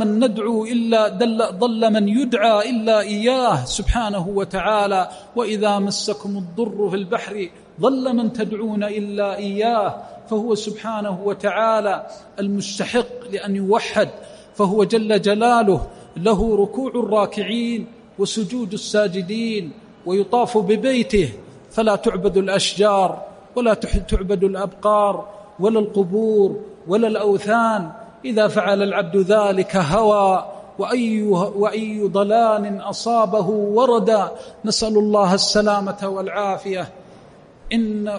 Speaker 2: من يدعى إلا إياه سبحانه وتعالى، وإذا مسكم الضر في البحر ضل من تدعون إلا إياه. فهو سبحانه وتعالى المستحق لأن يوحد، فهو جل جلاله له ركوع الراكعين وسجود الساجدين، ويطاف ببيته فلا تعبد الأشجار ولا تعبد الأبقار ولا القبور ولا الأوثان. إذا فعل العبد ذلك هوى، وأي ضلال أصابه وردا. نسأل الله السلامة والعافية. إن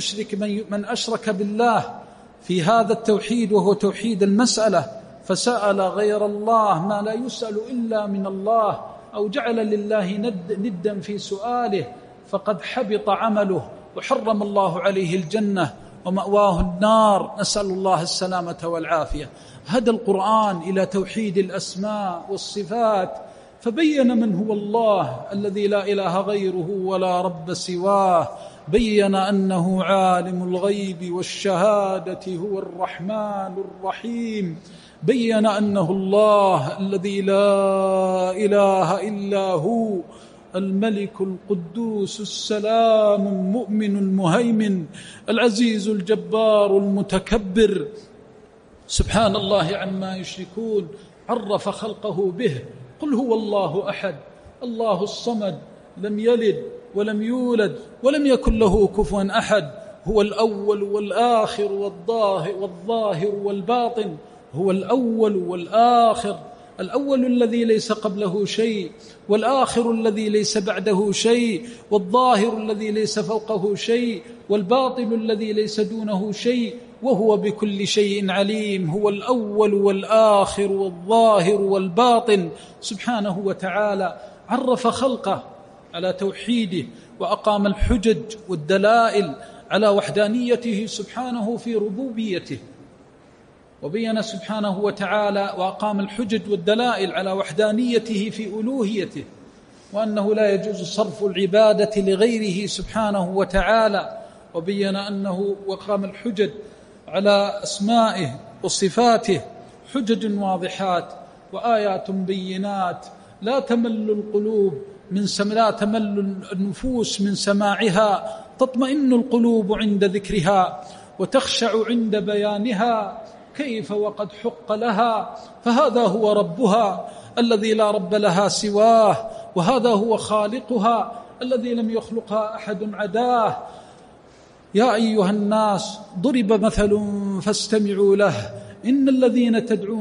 Speaker 2: من أشرك بالله في هذا التوحيد، وهو توحيد المسألة، فسأل غير الله ما لا يسأل إلا من الله، أو جعل لله ندا في سؤاله، فقد حبط عمله وحرم الله عليه الجنة ومأواه النار. نسأل الله السلامة والعافية. هدى القرآن إلى توحيد الأسماء والصفات، فبين من هو الله الذي لا إله غيره ولا رب سواه. بين أنه عالم الغيب والشهادة، هو الرحمن الرحيم. بين أنه الله الذي لا إله إلا هو، الملك القدوس السلام المؤمن المهيمن العزيز الجبار المتكبر. سبحان الله عما يشركون. عرف خلقه به: قل هو الله أحد الله الصمد لم يلد ولم يولد ولم يكن له كفوا أحد. هو الأول والآخر والظاهر والباطن. هو الأول والآخر، الأول الذي ليس قبله شيء، والآخر الذي ليس بعده شيء، والظاهر الذي ليس فوقه شيء، والباطن الذي ليس دونه شيء، وهو بكل شيء عليم. هو الأول والآخر والظاهر والباطن سبحانه وتعالى. عرف خلقه على توحيده، وأقام الحجج والدلائل على وحدانيته سبحانه في ربوبيته. وبين سبحانه وتعالى وأقام الحجج والدلائل على وحدانيته في ألوهيته، وأنه لا يجوز صرف العبادة لغيره سبحانه وتعالى. وبين أنه وأقام الحجج على أسمائه وصفاته، حجج واضحات وآيات بينات لا تمل القلوب لا تمل النفوس من سماعها، تطمئن القلوب عند ذكرها وتخشع عند بيانها. كيف وقد حق لها، فهذا هو ربها الذي لا رب لها سواه، وهذا هو خالقها الذي لم يخلقها أحد عداه. يا أيها الناس ضرب مثل فاستمعوا له، إن الذين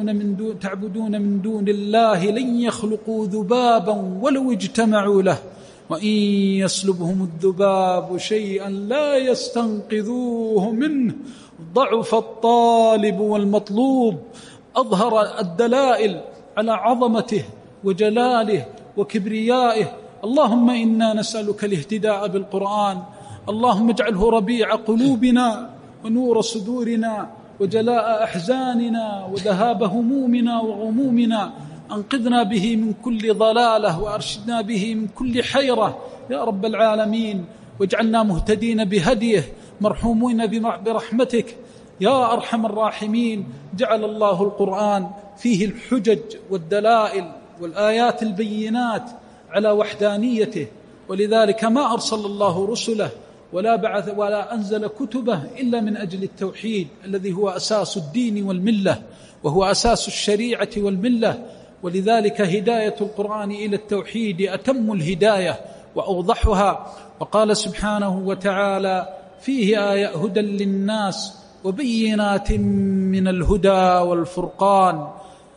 Speaker 2: تعبدون من دون الله لن يخلقوا ذبابا ولو اجتمعوا له، وإن يسلبهم الذباب شيئا لا يستنقذوه منه، ضعف الطالب والمطلوب. أظهر الدلائل على عظمته وجلاله وكبريائه. اللهم إنا نسألك الاهتداء بالقرآن، اللهم اجعله ربيع قلوبنا ونور صدورنا وجلاء أحزاننا وذهاب همومنا وغمومنا. أنقذنا به من كل ضلالة وأرشدنا به من كل حيرة يا رب العالمين، واجعلنا مهتدين بهديه مرحومين برحمتك يا أرحم الراحمين. جعل الله القرآن فيه الحجج والدلائل والآيات البينات على وحدانيته، ولذلك ما أرسل الله رسله ولا بعث ولا أنزل كتبه إلا من أجل التوحيد الذي هو أساس الدين والملة وهو أساس الشريعة والملة. ولذلك هداية القرآن إلى التوحيد أتم الهداية وأوضحها. وقال سبحانه وتعالى فيه آية هدى للناس وبينات من الهدى والفرقان.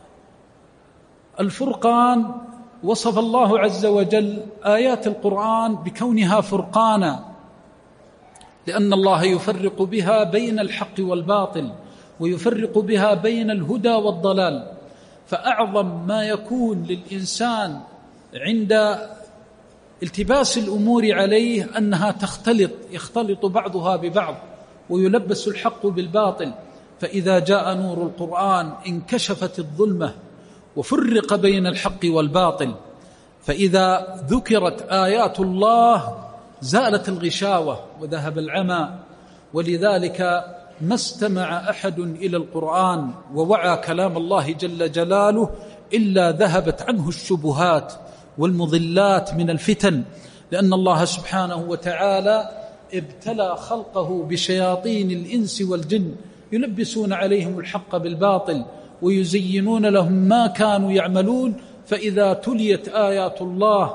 Speaker 2: الفرقان وصف الله عز وجل آيات القرآن بكونها فرقانا، لأن الله يفرق بها بين الحق والباطل ويفرق بها بين الهدى والضلال. فأعظم ما يكون للإنسان عند التباس الأمور عليه أنها يختلط بعضها ببعض ويلبس الحق بالباطل. فإذا جاء نور القرآن انكشفت الظلمة وفرق بين الحق والباطل. فإذا ذكرت آيات الله زالت الغشاوة وذهب العمى. ولذلك ما استمع أحد إلى القرآن ووعى كلام الله جل جلاله إلا ذهبت عنه الشبهات والمضلات من الفتن، لأن الله سبحانه وتعالى ابتلى خلقه بشياطين الإنس والجن يلبسون عليهم الحق بالباطل ويزينون لهم ما كانوا يعملون. فإذا تليت آيات الله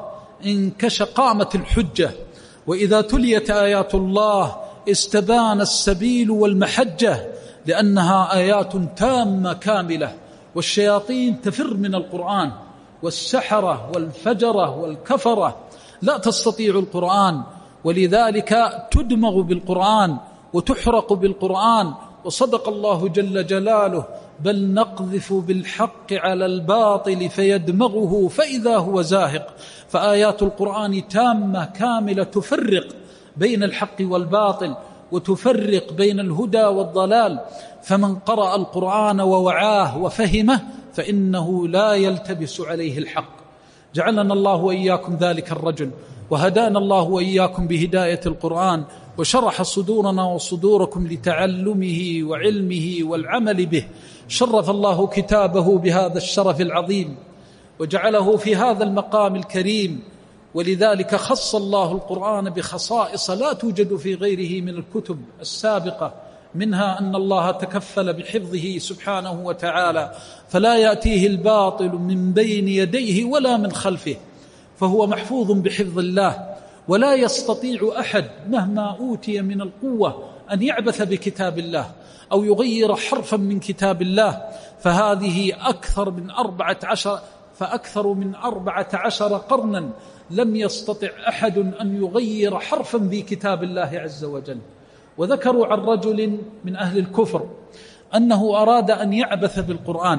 Speaker 2: قامت الحجة، وإذا تليت آيات الله استبان السبيل والمحجة، لأنها آيات تامة كاملة. والشياطين تفر من القرآن، والسحرة والفجرة والكفرة لا تستطيع القرآن، ولذلك تدمغ بالقرآن وتحرق بالقرآن. وصدق الله جل جلاله بل نقذف بالحق على الباطل فيدمغه فإذا هو زاهق. فآيات القرآن تامة كاملة تفرق بين الحق والباطل وتفرق بين الهدى والضلال. فمن قرأ القرآن ووعاه وفهمه فإنه لا يلتبس عليه الحق. جعلنا الله وإياكم ذلك الرجل، وهدانا الله وإياكم بهداية القرآن، وشرح صدورنا وصدوركم لتعلمه وعلمه والعمل به. شرف الله كتابه بهذا الشرف العظيم وجعله في هذا المقام الكريم. ولذلك خص الله القرآن بخصائص لا توجد في غيره من الكتب السابقة، منها أن الله تكفل بحفظه سبحانه وتعالى، فلا يأتيه الباطل من بين يديه ولا من خلفه، فهو محفوظ بحفظ الله. ولا يستطيع أحد مهما أوتي من القوة أن يعبث بكتاب الله أو يغير حرفا من كتاب الله. فهذه أكثر من 14 قرنا لم يستطع أحد أن يغير حرفا في كتاب الله عز وجل. وذكروا عن رجل من أهل الكفر أنه أراد أن يعبث بالقرآن،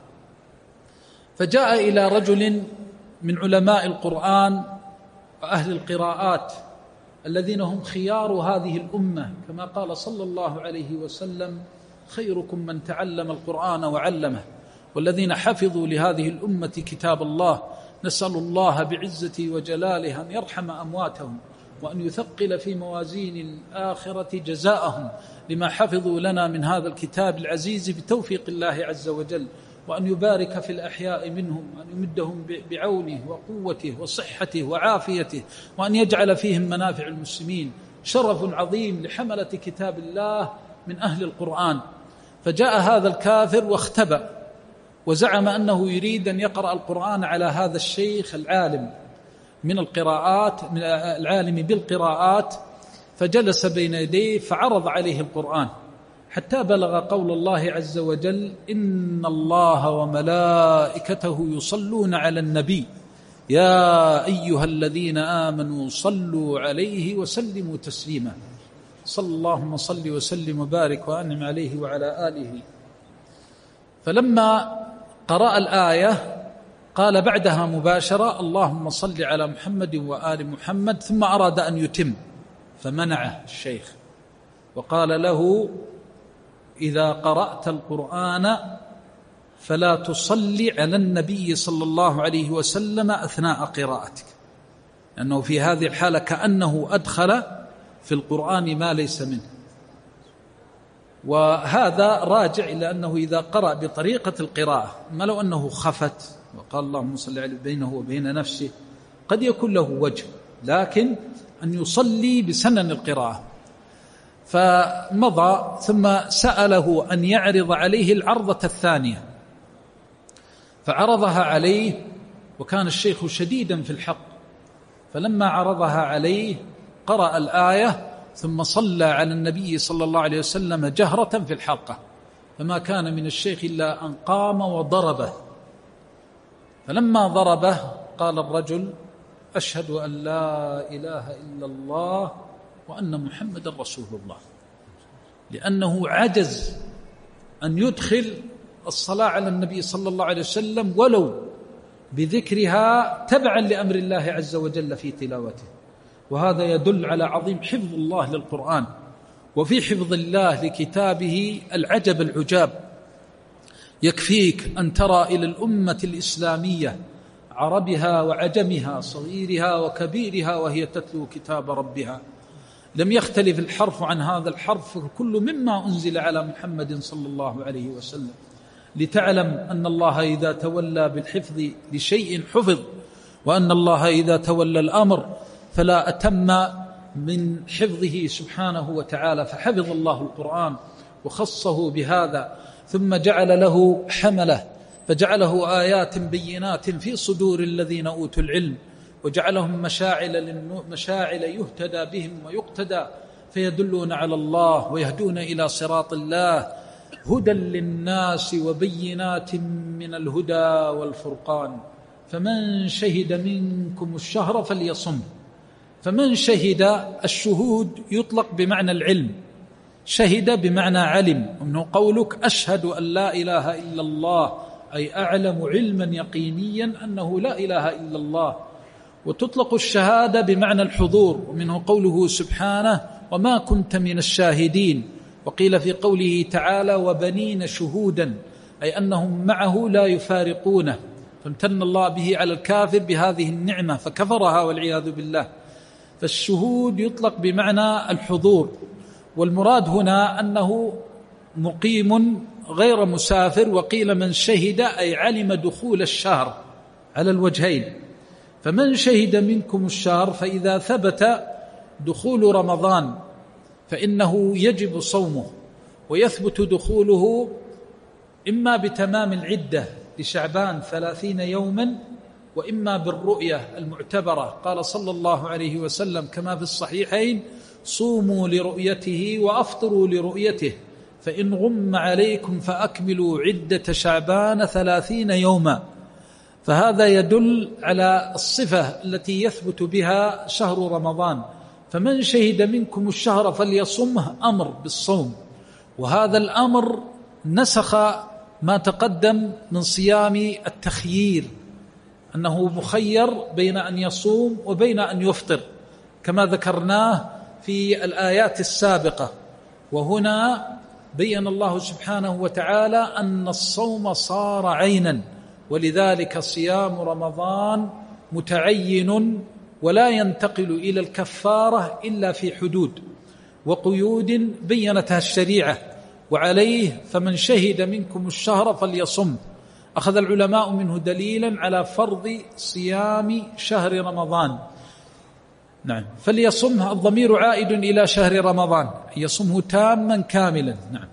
Speaker 2: فجاء إلى رجل من علماء القرآن وأهل القراءات الذين هم خيار هذه الأمة، كما قال صلى الله عليه وسلم خيركم من تعلم القرآن وعلمه، والذين حفظوا لهذه الأمة كتاب الله. نسأل الله بعزته وجلاله أن يرحم أمواتهم وأن يثقل في موازين الآخرة جزاءهم لما حفظوا لنا من هذا الكتاب العزيز بتوفيق الله عز وجل، وأن يبارك في الأحياء منهم، وأن يمدهم بعونه وقوته وصحته وعافيته، وأن يجعل فيهم منافع المسلمين. شرف عظيم لحملة كتاب الله من أهل القرآن. فجاء هذا الكافر واختبأ وزعم أنه يريد أن يقرأ القرآن على هذا الشيخ العالم من القراءات، من العالم بالقراءات، فجلس بين يديه فعرض عليه القرآن حتى بلغ قول الله عز وجل إن الله وملائكته يصلون على النبي يا أيها الذين آمنوا صلوا عليه وسلموا تسليما. صلى اللهم صل وسلم وبارك وأنعم عليه وعلى آله فلما قرأ الآية قال بعدها مباشرة: اللهم صل على محمد وآل محمد، ثم أراد أن يتم فمنعه الشيخ وقال له: إذا قرأت القرآن فلا تصلي على النبي صلى الله عليه وسلم أثناء قراءتك، لأنه في هذه الحالة كأنه أدخل في القرآن ما ليس منه. وهذا راجع إلى أنه إذا قرأ بطريقة القراءة، ما لو أنه خفت وقال اللهم صل عليه بينه وبين نفسه قد يكون له وجه، لكن أن يصلي بسنن القراءة. فمضى ثم سأله أن يعرض عليه العرضة الثانية، فعرضها عليه، وكان الشيخ شديدا في الحق، فلما عرضها عليه قرأ الآية ثم صلى على النبي صلى الله عليه وسلم جهرة في الحلقة، فما كان من الشيخ إلا أن قام وضربه. فلما ضربه قال الرجل: أشهد أن لا إله إلا الله وأن محمد رسول الله، لأنه عجز أن يدخل الصلاة على النبي صلى الله عليه وسلم ولو بذكرها تبعا لأمر الله عز وجل في تلاوته. وهذا يدل على عظيم حفظ الله للقرآن، وفي حفظ الله لكتابه العجب العجاب. يكفيك أن ترى إلى الأمة الإسلامية عربها وعجمها، صغيرها وكبيرها، وهي تتلو كتاب ربها، لم يختلف الحرف عن هذا الحرف، كل مما أنزل على محمد صلى الله عليه وسلم، لتعلم أن الله إذا تولى بالحفظ لشيء حفظ، وأن الله إذا تولى الأمر فلا أتم من حفظه سبحانه وتعالى. فحفظ الله القرآن وخصه بهذا، ثم جعل له حمله، فجعله آيات بينات في صدور الذين أوتوا العلم، وجعلهم مشاعل يهتدى بهم ويقتدى، فيدلون على الله ويهدون إلى صراط الله، هدى للناس وبينات من الهدى والفرقان. فمن شهد منكم الشهر فليصم. فمن شهد، الشهود يطلق بمعنى العلم، شهد بمعنى علم، ومنه قولك أشهد أن لا إله إلا الله، أي أعلم علما يقينيا أنه لا إله إلا الله. وتطلق الشهادة بمعنى الحضور، ومنه قوله سبحانه: وما كنت من الشاهدين. وقيل في قوله تعالى: وبنين شهودا، أي أنهم معه لا يفارقونه، فامتن الله به على الكافر بهذه النعمة فكفرها والعياذ بالله. فالشهود يطلق بمعنى الحضور، والمراد هنا أنه مقيم غير مسافر. وقيل من شهد أي علم دخول الشهر على الوجهين. فمن شهد منكم الشهر، فإذا ثبت دخول رمضان فإنه يجب صومه، ويثبت دخوله إما بتمام العدة لشعبان 30 يوما، وإما بالرؤية المعتبرة. قال صلى الله عليه وسلم كما في الصحيحين: صوموا لرؤيته وأفطروا لرؤيته، فإن غم عليكم فأكملوا عدة شعبان 30 يوما. فهذا يدل على الصفة التي يثبت بها شهر رمضان. فمن شهد منكم الشهر فليصمه، أمر بالصوم، وهذا الأمر نسخ ما تقدم من صيام التخيير، أنه مخير بين أن يصوم وبين أن يفطر كما ذكرناه في الآيات السابقة. وهنا بين الله سبحانه وتعالى أن الصوم صار عينا، ولذلك صيام رمضان متعين ولا ينتقل إلى الكفارة إلا في حدود وقيود بينتها الشريعة. وعليه فمن شهد منكم الشهر فليصم. أخذ العلماء منه دليلا على فرض صيام شهر رمضان. نعم، فليصمه الضمير عائد إلى شهر رمضان، يصمه تاما كاملا. نعم.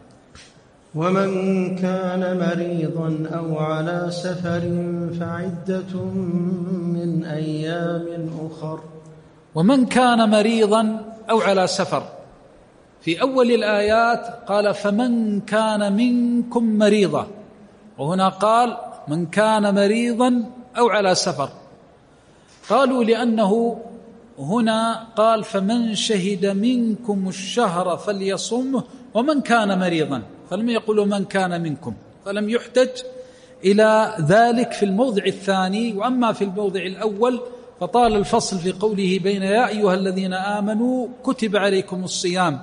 Speaker 1: ومن كان مريضا أو على سفر فعدة من أيام أخر.
Speaker 2: ومن كان مريضا أو على سفر، في أول الآيات قال فمن كان منكم مريضا، وهنا قال من كان مريضا أو على سفر. قالوا لأنه هنا قال فمن شهد منكم الشهر فليصمه، ومن كان مريضا، فلم يقولوا من كان منكم، فلم يحتج إلى ذلك في الموضع الثاني. وأما في الموضع الأول فطال الفصل في قوله بين يا أيها الذين آمنوا كتب عليكم الصيام،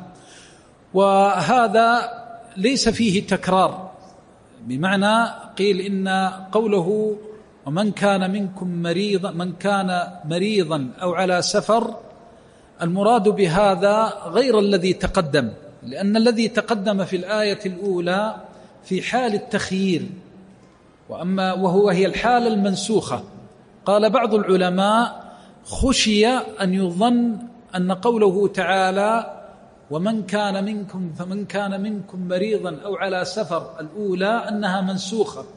Speaker 2: وهذا ليس فيه تكرار، بمعنى قيل إن قوله ومن كان منكم مريضا، من كان مريضا أو على سفر، المراد بهذا غير الذي تقدم، لأن الذي تقدم في الآية الأولى في حال التخيير، وهي الحالة المنسوخة. قال بعض العلماء خشي أن يظن أن قوله تعالى ومن كان منكم مريضا أو على سفر الأولى أنها منسوخة،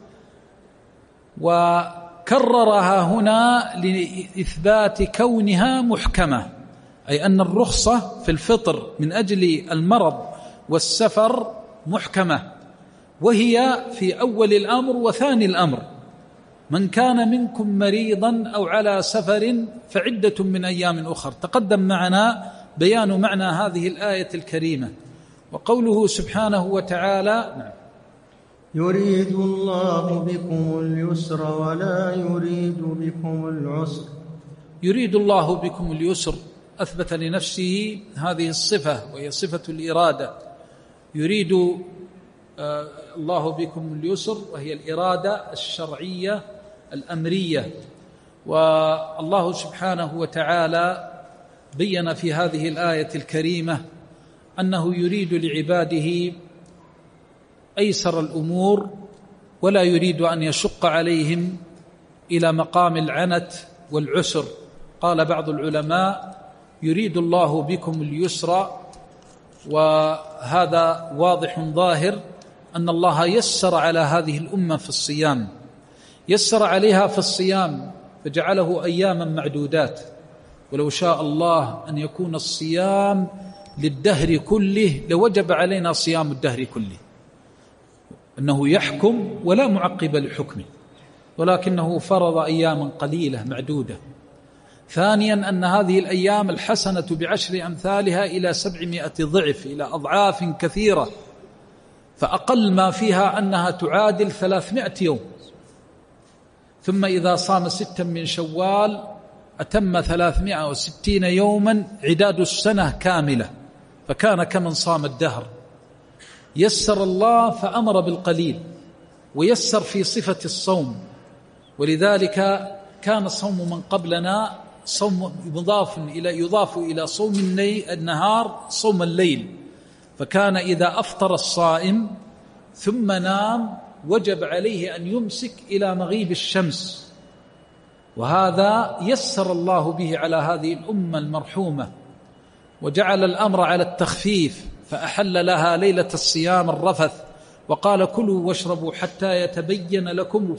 Speaker 2: وكررها هنا لإثبات كونها محكمة، أي أن الرخصة في الفطر من أجل المرض والسفر محكمة، وهي في أول الأمر وثاني الأمر. من كان منكم مريضا أو على سفر فعدة من أيام أخر. تقدم معنا بيان معنى هذه الآية الكريمة. وقوله سبحانه وتعالى
Speaker 1: يريد الله بكم اليسر ولا يريد بكم العسر.
Speaker 2: يريد الله بكم اليسر، أثبت لنفسه هذه الصفة وهي صفة الإرادة. يريد الله بكم اليسر، وهي الإرادة الشرعية الأمرية. والله سبحانه وتعالى بين في هذه الآية الكريمة أنه يريد لعباده أيسر الأمور، ولا يريد أن يشق عليهم إلى مقام العنت والعسر. قال بعض العلماء يريد الله بكم اليسر، وهذا واضح ظاهر أن الله يسر على هذه الأمة في الصيام، يسر عليها في الصيام فجعله أياما معدودات. ولو شاء الله أن يكون الصيام للدهر كله لوجب علينا صيام الدهر كله، أنه يحكم ولا معقب لحكمه، ولكنه فرض أياما قليلة معدودة. ثانيا أن هذه الأيام الحسنة بعشر أمثالها إلى 700 ضعف، إلى أضعاف كثيرة، فأقل ما فيها أنها تعادل 300 يوم. ثم إذا صام 6 من شوال أتم 360 يوما عداد السنة كاملة، فكان كمن صام الدهر. يسر الله فأمر بالقليل، ويسر في صفة الصوم، ولذلك كان صوم من قبلنا صوم يضاف إلى صوم النهار صوم الليل، فكان إذا أفطر الصائم ثم نام وجب عليه أن يمسك إلى مغيب الشمس، وهذا يسر الله به على هذه الأمة المرحومة، وجعل الأمر على التخفيف، فأحل لها ليلة الصيام الرفث، وقال كلوا واشربوا حتى يتبين لكم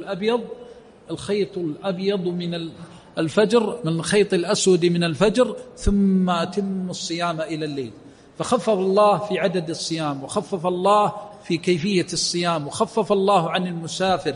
Speaker 2: الخيط الأبيض من الفجر من الخيط الأسود من الفجر ثم أتموا الصيام إلى الليل. فخفف الله في عدد الصيام، وخفف الله في كيفية الصيام، وخفف الله عن المسافر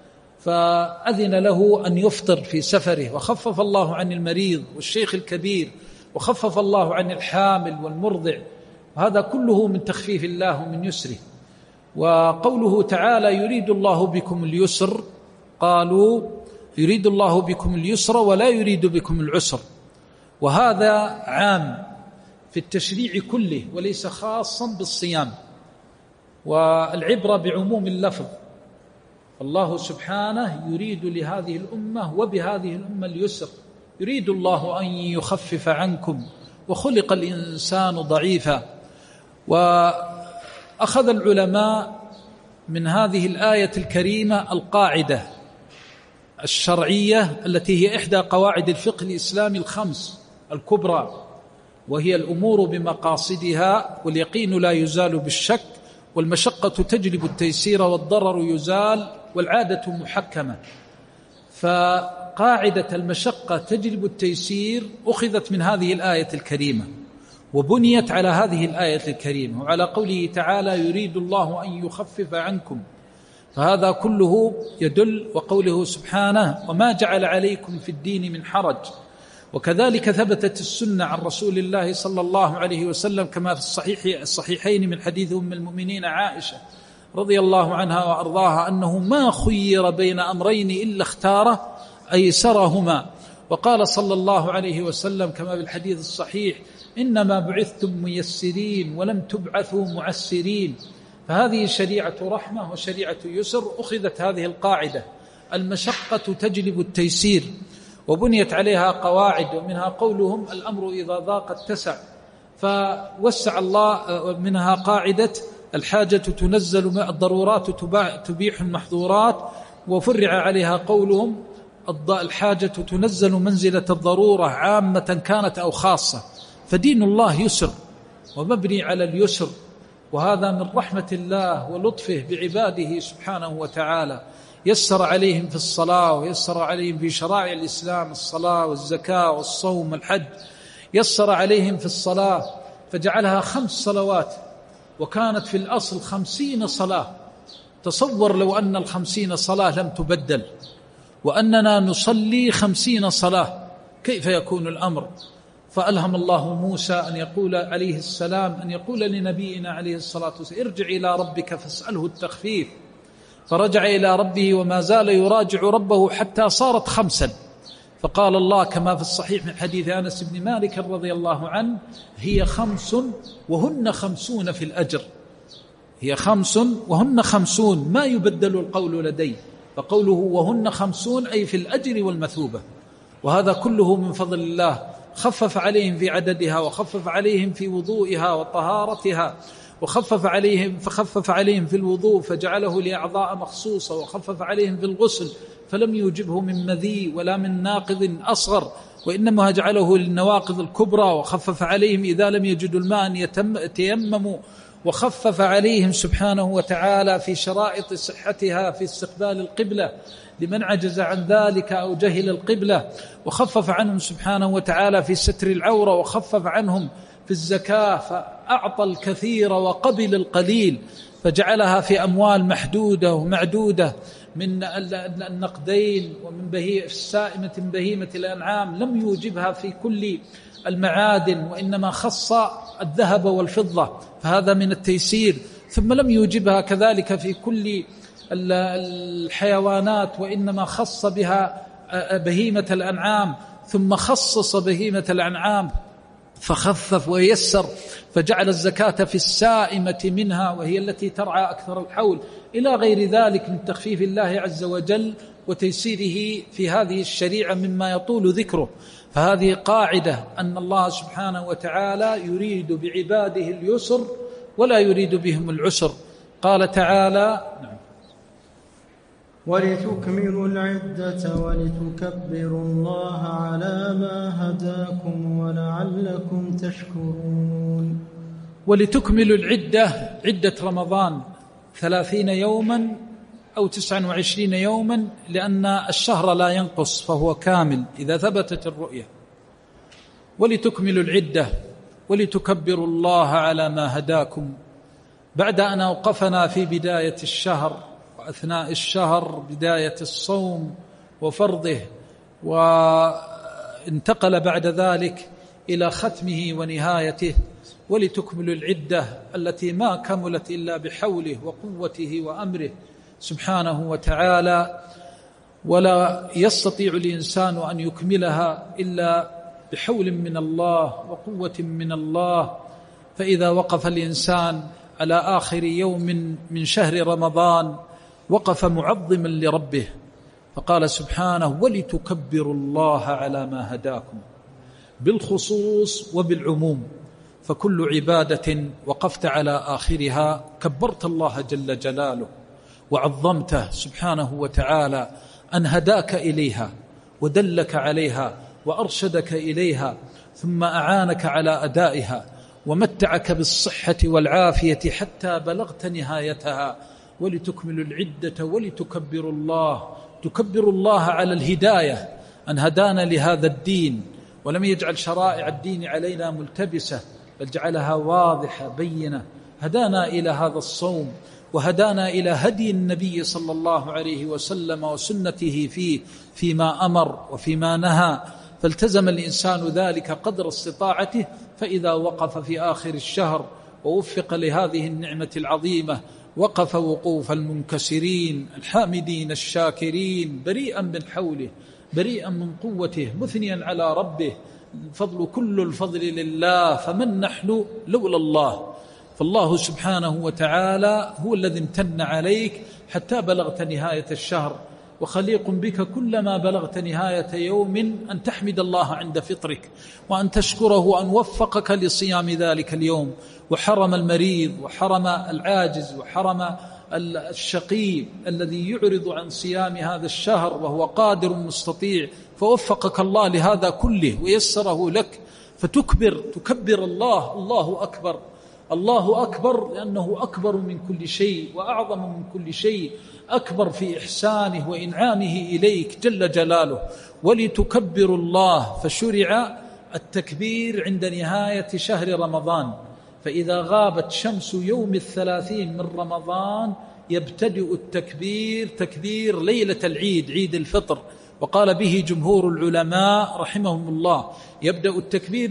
Speaker 2: فأذن له أن يفطر في سفره، وخفف الله عن المريض والشيخ الكبير، وخفف الله عن الحامل والمرضع، وهذا كله من تخفيف الله ومن يسره. وقوله تعالى يريد الله بكم اليسر، قالوا يريد الله بكم اليسر ولا يريد بكم العسر، وهذا عام في التشريع كله وليس خاصا بالصيام، والعبرة بعموم اللفظ. الله سبحانه يريد لهذه الأمة وبهذه الأمة اليسر، يريد الله أن يخفف عنكم وخلق الإنسان ضعيفا. وأخذ العلماء من هذه الآية الكريمة القاعدة الشرعية التي هي إحدى قواعد الفقه الإسلامي الخمس الكبرى، وهي الأمور بمقاصدها، واليقين لا يزال بالشك، والمشقة تجلب التيسير، والضرر يزال، والعادة محكمة. فقاعدة المشقة تجلب التيسير أخذت من هذه الآية الكريمة، وبنيت على هذه الآية الكريمة وعلى قوله تعالى يريد الله أن يخفف عنكم، فهذا كله يدل. وقوله سبحانه وما جعل عليكم في الدين من حرج. وكذلك ثبتت السنة عن رسول الله صلى الله عليه وسلم كما في الصحيحين من حديث أم المؤمنين عائشة رضي الله عنها وأرضاها أنه ما خير بين أمرين إلا اختار أيسرهما. وقال صلى الله عليه وسلم كما بالحديث الصحيح: إنما بعثتم ميسرين ولم تبعثوا معسرين. فهذه شريعة رحمة وشريعة يسر. أخذت هذه القاعدة: المشقة تجلب التيسير، وبنيت عليها قواعد، ومنها قولهم: الأمر إذا ضاق اتسع. فوسع الله منها قاعدة: الحاجة تنزل، الضرورات تبيح المحظورات. وفرع عليها قولهم: الحاجة تنزل منزلة الضرورة عامة كانت أو خاصة. فدين الله يسر ومبني على اليسر، وهذا من رحمة الله ولطفه بعباده سبحانه وتعالى. يسر عليهم في الصلاة، ويسر عليهم في شرائع الإسلام: الصلاة والزكاة والصوم والحج. يسر عليهم في الصلاة فجعلها 5 صلوات، وكانت في الأصل 50 صلاة. تصور لو أن 50 صلاة لم تبدل، وأننا نصلي 50 صلاة، كيف يكون الأمر؟ فألهم الله موسى أن يقول عليه السلام، أن يقول لنبينا عليه الصلاة والسلام: ارجع إلى ربك فاسأله التخفيف. فرجع إلى ربه وما زال يراجع ربه حتى صارت 5. فقال الله كما في الصحيح من حديث أنس بن مالك رضي الله عنه: هي 5 وهن 50 في الأجر. هي 5 وهن 50، ما يبدل القول لدي. فقوله وهن 50 أي في الأجر والمثوبة. وهذا كله من فضل الله. خفف عليهم في عددها، وخفف عليهم في وضوئها وطهارتها، فخفف عليهم في الوضوء فجعله لأعضاء مخصوصة، وخفف عليهم في الغسل فلم يوجبه من مذي ولا من ناقض أصغر، وإنما جعله للنواقض الكبرى. وخفف عليهم إذا لم يجدوا الماء أن يتيمموا. وخفف عليهم سبحانه وتعالى في شرائط صحتها في استقبال القبلة لمن عجز عن ذلك أو جهل القبلة. وخفف عنهم سبحانه وتعالى في ستر العورة، وخفف عنهم في الزكاة فأعطى الكثير وقبل القليل، فجعلها في أموال محدودة ومعدودة من النقدين ومن السائمة بهيمة الأنعام. لم يوجبها في كل المعادن، وإنما خص الذهب والفضة، فهذا من التيسير. ثم لم يوجبها كذلك في كل الحيوانات، وإنما خص بها بهيمة الأنعام، ثم خصص بهيمة الأنعام فخفف ويسر، فجعل الزكاة في السائمة منها، وهي التي ترعى أكثر الحول، إلى غير ذلك من تخفيف الله عز وجل وتيسيره في هذه الشريعة مما يطول ذكره. فهذه قاعدة أن الله سبحانه وتعالى يريد بعباده اليسر ولا يريد بهم العسر. قال تعالى:
Speaker 1: ولتكملوا العدة ولتكبروا الله على ما هداكم ولعلكم تشكرون.
Speaker 2: ولتكملوا العدة، عدة رمضان 30 يوما أو 29 يوما، لأن الشهر لا ينقص فهو كامل إذا ثبتت الرؤية. ولتكملوا العدة ولتكبروا الله على ما هداكم، بعد أن أوقفنا في بداية الشهر وأثناء الشهر، بداية الصوم وفرضه، وانتقل بعد ذلك إلى ختمه ونهايته. ولتكملوا العدة التي ما كملت إلا بحوله وقوته وأمره سبحانه وتعالى، ولا يستطيع الإنسان أن يكملها إلا بحول من الله وقوة من الله. فإذا وقف الإنسان على آخر يوم من شهر رمضان وقف معظما لربه، فقال سبحانه: ولتكبروا الله على ما هداكم، بالخصوص وبالعموم. فكل عبادة وقفت على آخرها كبرت الله جل جلاله وعظمته سبحانه وتعالى أن هداك إليها ودلك عليها وأرشدك إليها، ثم أعانك على أدائها ومتعك بالصحة والعافية حتى بلغت نهايتها. ولتكملوا العدة ولتكبروا الله، تكبروا الله على الهداية، أن هدانا لهذا الدين ولم يجعل شرائع الدين علينا ملتبسة، بل جعلها واضحة بينة. هدانا إلى هذا الصوم، وهدانا إلى هدي النبي صلى الله عليه وسلم وسنته فيما أمر وفيما نهى، فالتزم الإنسان ذلك قدر استطاعته. فإذا وقف في آخر الشهر ووفق لهذه النعمة العظيمة، وقف وقوف المنكسرين الحامدين الشاكرين، بريئا من حوله بريئا من قوته، مثنيا على ربه. الفضل كل الفضل لله، فمن نحن لولا الله؟ فالله سبحانه وتعالى هو الذي امتن عليك حتى بلغت نهاية الشهر، وخليق بك كلما بلغت نهاية يوم أن تحمد الله عند فطرك، وأن تشكره أن وفقك لصيام ذلك اليوم، وحرم المريض وحرم العاجز وحرم الشقي الذي يعرض عن صيام هذا الشهر وهو قادر مستطيع، فوفقك الله لهذا كله ويسره لك، تكبر الله. الله أكبر، الله أكبر، لأنه أكبر من كل شيء وأعظم من كل شيء، أكبر في إحسانه وإنعامه إليك جل جلاله. ولتكبروا الله، فشرع التكبير عند نهاية شهر رمضان، فإذا غابت شمس يوم 30 من رمضان يبتدئ التكبير تكبير ليلة العيد، عيد الفطر، وقال به جمهور العلماء رحمهم الله. يبدأ التكبير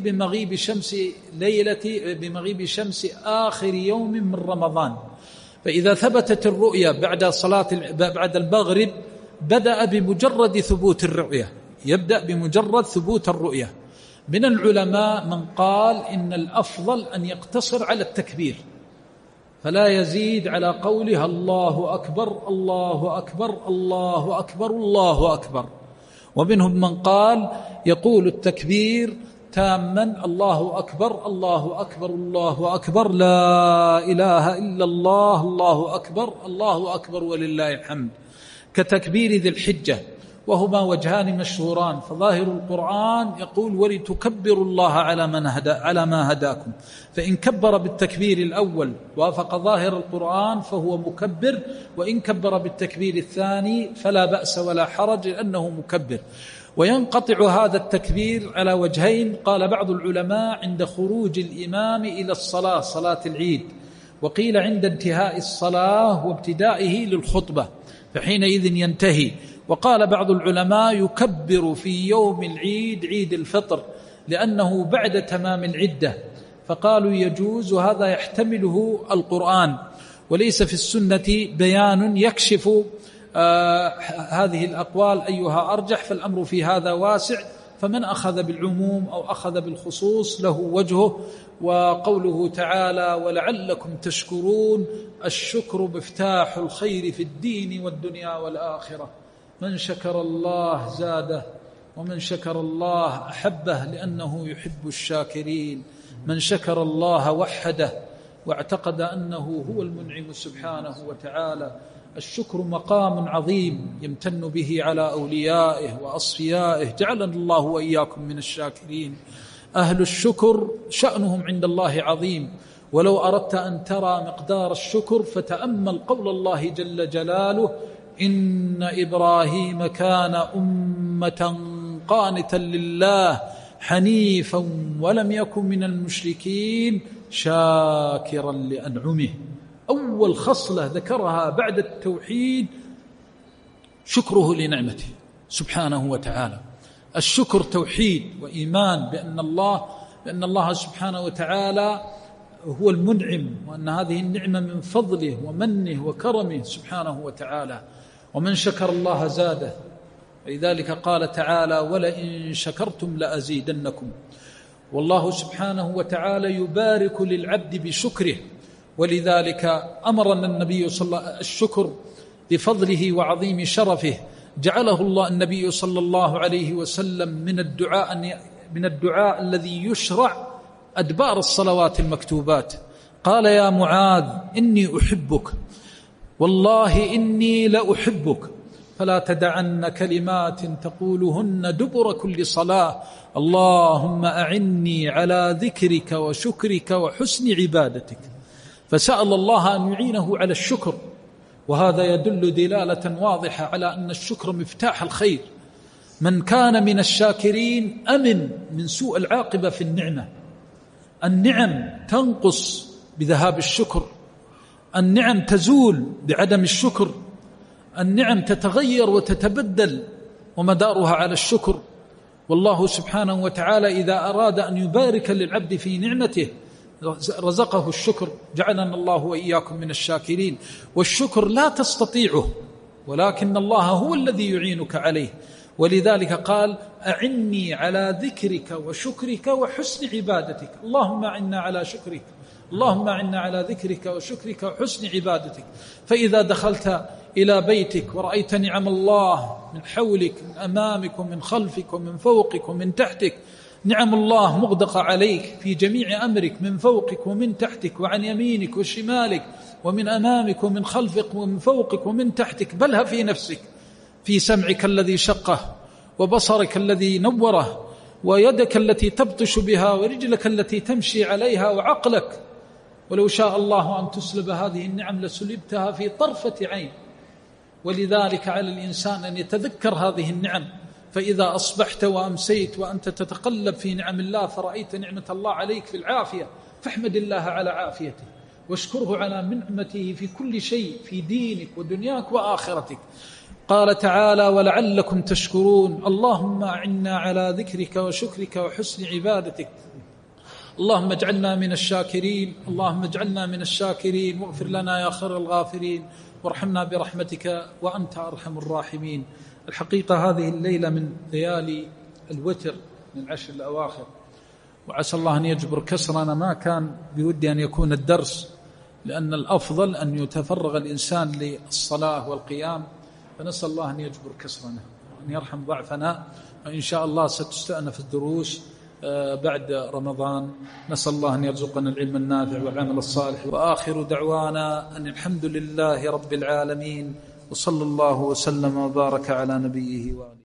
Speaker 2: بمغيب شمس آخر يوم من رمضان، فإذا ثبتت الرؤيا بعد المغرب بدأ بمجرد ثبوت الرؤيا، يبدأ بمجرد ثبوت الرؤيا. من العلماء من قال إن الأفضل أن يقتصر على التكبير، فلا يزيد على قوله الله أكبر الله أكبر الله أكبر الله أكبر. ومنهم من قال يقول التكبير تاما الله أكبر الله أكبر الله أكبر لا إله إلا الله الله أكبر الله أكبر ولله الحمد، كتكبير ذي الحجة، وهما وجهان مشهوران. فظاهر القرآن يقول ولتكبروا الله على ما هداكم، فإن كبر بالتكبير الأول وافق ظاهر القرآن فهو مكبر، وإن كبر بالتكبير الثاني فلا بأس ولا حرج لأنه مكبر. وينقطع هذا التكبير على وجهين، قال بعض العلماء عند خروج الإمام إلى الصلاة، صلاة العيد، وقيل عند انتهاء الصلاة وابتدائه للخطبة فحينئذ ينتهي. وقال بعض العلماء يكبر في يوم العيد، عيد الفطر، لأنه بعد تمام العدة، فقالوا يجوز، وهذا يحتمله القرآن، وليس في السنة بيان يكشف هذه الأقوال أيها أرجح، فالأمر في هذا واسع، فمن أخذ بالعموم أو أخذ بالخصوص له وجهه. وقوله تعالى ولعلكم تشكرون، الشكر مفتاح الخير في الدين والدنيا والآخرة، من شكر الله زاده، ومن شكر الله أحبه لأنه يحب الشاكرين، من شكر الله وحده واعتقد أنه هو المنعم سبحانه وتعالى. الشكر مقام عظيم يمتن به على أوليائه وأصفيائه، جعلنا الله وإياكم من الشاكرين. أهل الشكر شأنهم عند الله عظيم، ولو أردت أن ترى مقدار الشكر فتأمل قول الله جل جلاله إن إبراهيم كان أمة قانتا لله حنيفا ولم يكن من المشركين شاكرا لأنعمه. أول خصلة ذكرها بعد التوحيد شكره لنعمته سبحانه وتعالى. الشكر توحيد وإيمان بأن الله سبحانه وتعالى هو المنعم، وأن هذه النعمة من فضله ومنه وكرمه سبحانه وتعالى. ومن شكر الله زاده، لذلك قال تعالى ولئن شكرتم لأزيدنكم. والله سبحانه وتعالى يبارك للعبد بشكره، ولذلك أمرنا النبي صلى الله عليه وسلم الشكر بفضله وعظيم شرفه، جعله الله النبي صلى الله عليه وسلم من الدعاء الذي يشرع أدبار الصلوات المكتوبات. قال يا معاذ إني أحبك، والله إني لأحبك، فلا تدعن كلمات تقولهن دبر كل صلاة، اللهم أعني على ذكرك وشكرك وحسن عبادتك. فسأل الله أن يعينه على الشكر، وهذا يدل دلالة واضحة على أن الشكر مفتاح الخير. من كان من الشاكرين أمن من سوء العاقبة في النعمة. النعم تنقص بذهاب الشكر، النعم تزول بعدم الشكر، النعم تتغير وتتبدل ومدارها على الشكر. والله سبحانه وتعالى إذا أراد أن يبارك للعبد في نعمته رزقه الشكر، جعلنا الله وإياكم من الشاكرين. والشكر لا تستطيعه، ولكن الله هو الذي يعينك عليه. ولذلك قال: أعني على ذكرك وشكرك وحسن عبادتك. اللهم أعنا على شكرك، اللهم أعنا على ذكرك وشكرك وحسن عبادتك. فإذا دخلت إلى بيتك ورأيت نعم الله من حولك، من أمامك ومن خلفك ومن فوقك ومن تحتك، نعم الله مغدقة عليك في جميع أمرك، من فوقك ومن تحتك وعن يمينك وشمالك ومن أمامك ومن خلفك ومن فوقك ومن تحتك، بلها في نفسك، في سمعك الذي شقه، وبصرك الذي نوره، ويدك التي تبطش بها، ورجلك التي تمشي عليها، وعقلك. ولو شاء الله أن تسلب هذه النعم لسلبتها في طرفة عين. ولذلك على الإنسان أن يتذكر هذه النعم. فإذا أصبحت وأمسيت وأنت تتقلب في نعم الله، فرأيت نعمة الله عليك في العافية، فاحمد الله على عافيته، واشكره على نعمته في كل شيء، في دينك ودنياك وآخرتك. قال تعالى: ولعلكم تشكرون. اللهم أعنا على ذكرك وشكرك وحسن عبادتك. اللهم اجعلنا من الشاكرين، اللهم اجعلنا من الشاكرين، واغفر لنا يا خير الغافرين، وارحمنا برحمتك وأنت أرحم الراحمين. الحقيقة هذه الليلة من ليالي الوتر من العشر الأواخر، وعسى الله أن يجبر كسرنا. ما كان بودي أن يكون الدرس، لأن الأفضل أن يتفرغ الإنسان للصلاة والقيام، فنسأل الله أن يجبر كسرنا وأن يرحم ضعفنا. وإن شاء الله ستستأنف الدروس بعد رمضان. نسأل الله أن يرزقنا العلم النافع والعمل الصالح. وآخر دعوانا أن الحمد لله رب العالمين، وصلى الله وسلم وبارك على نبيه وآله.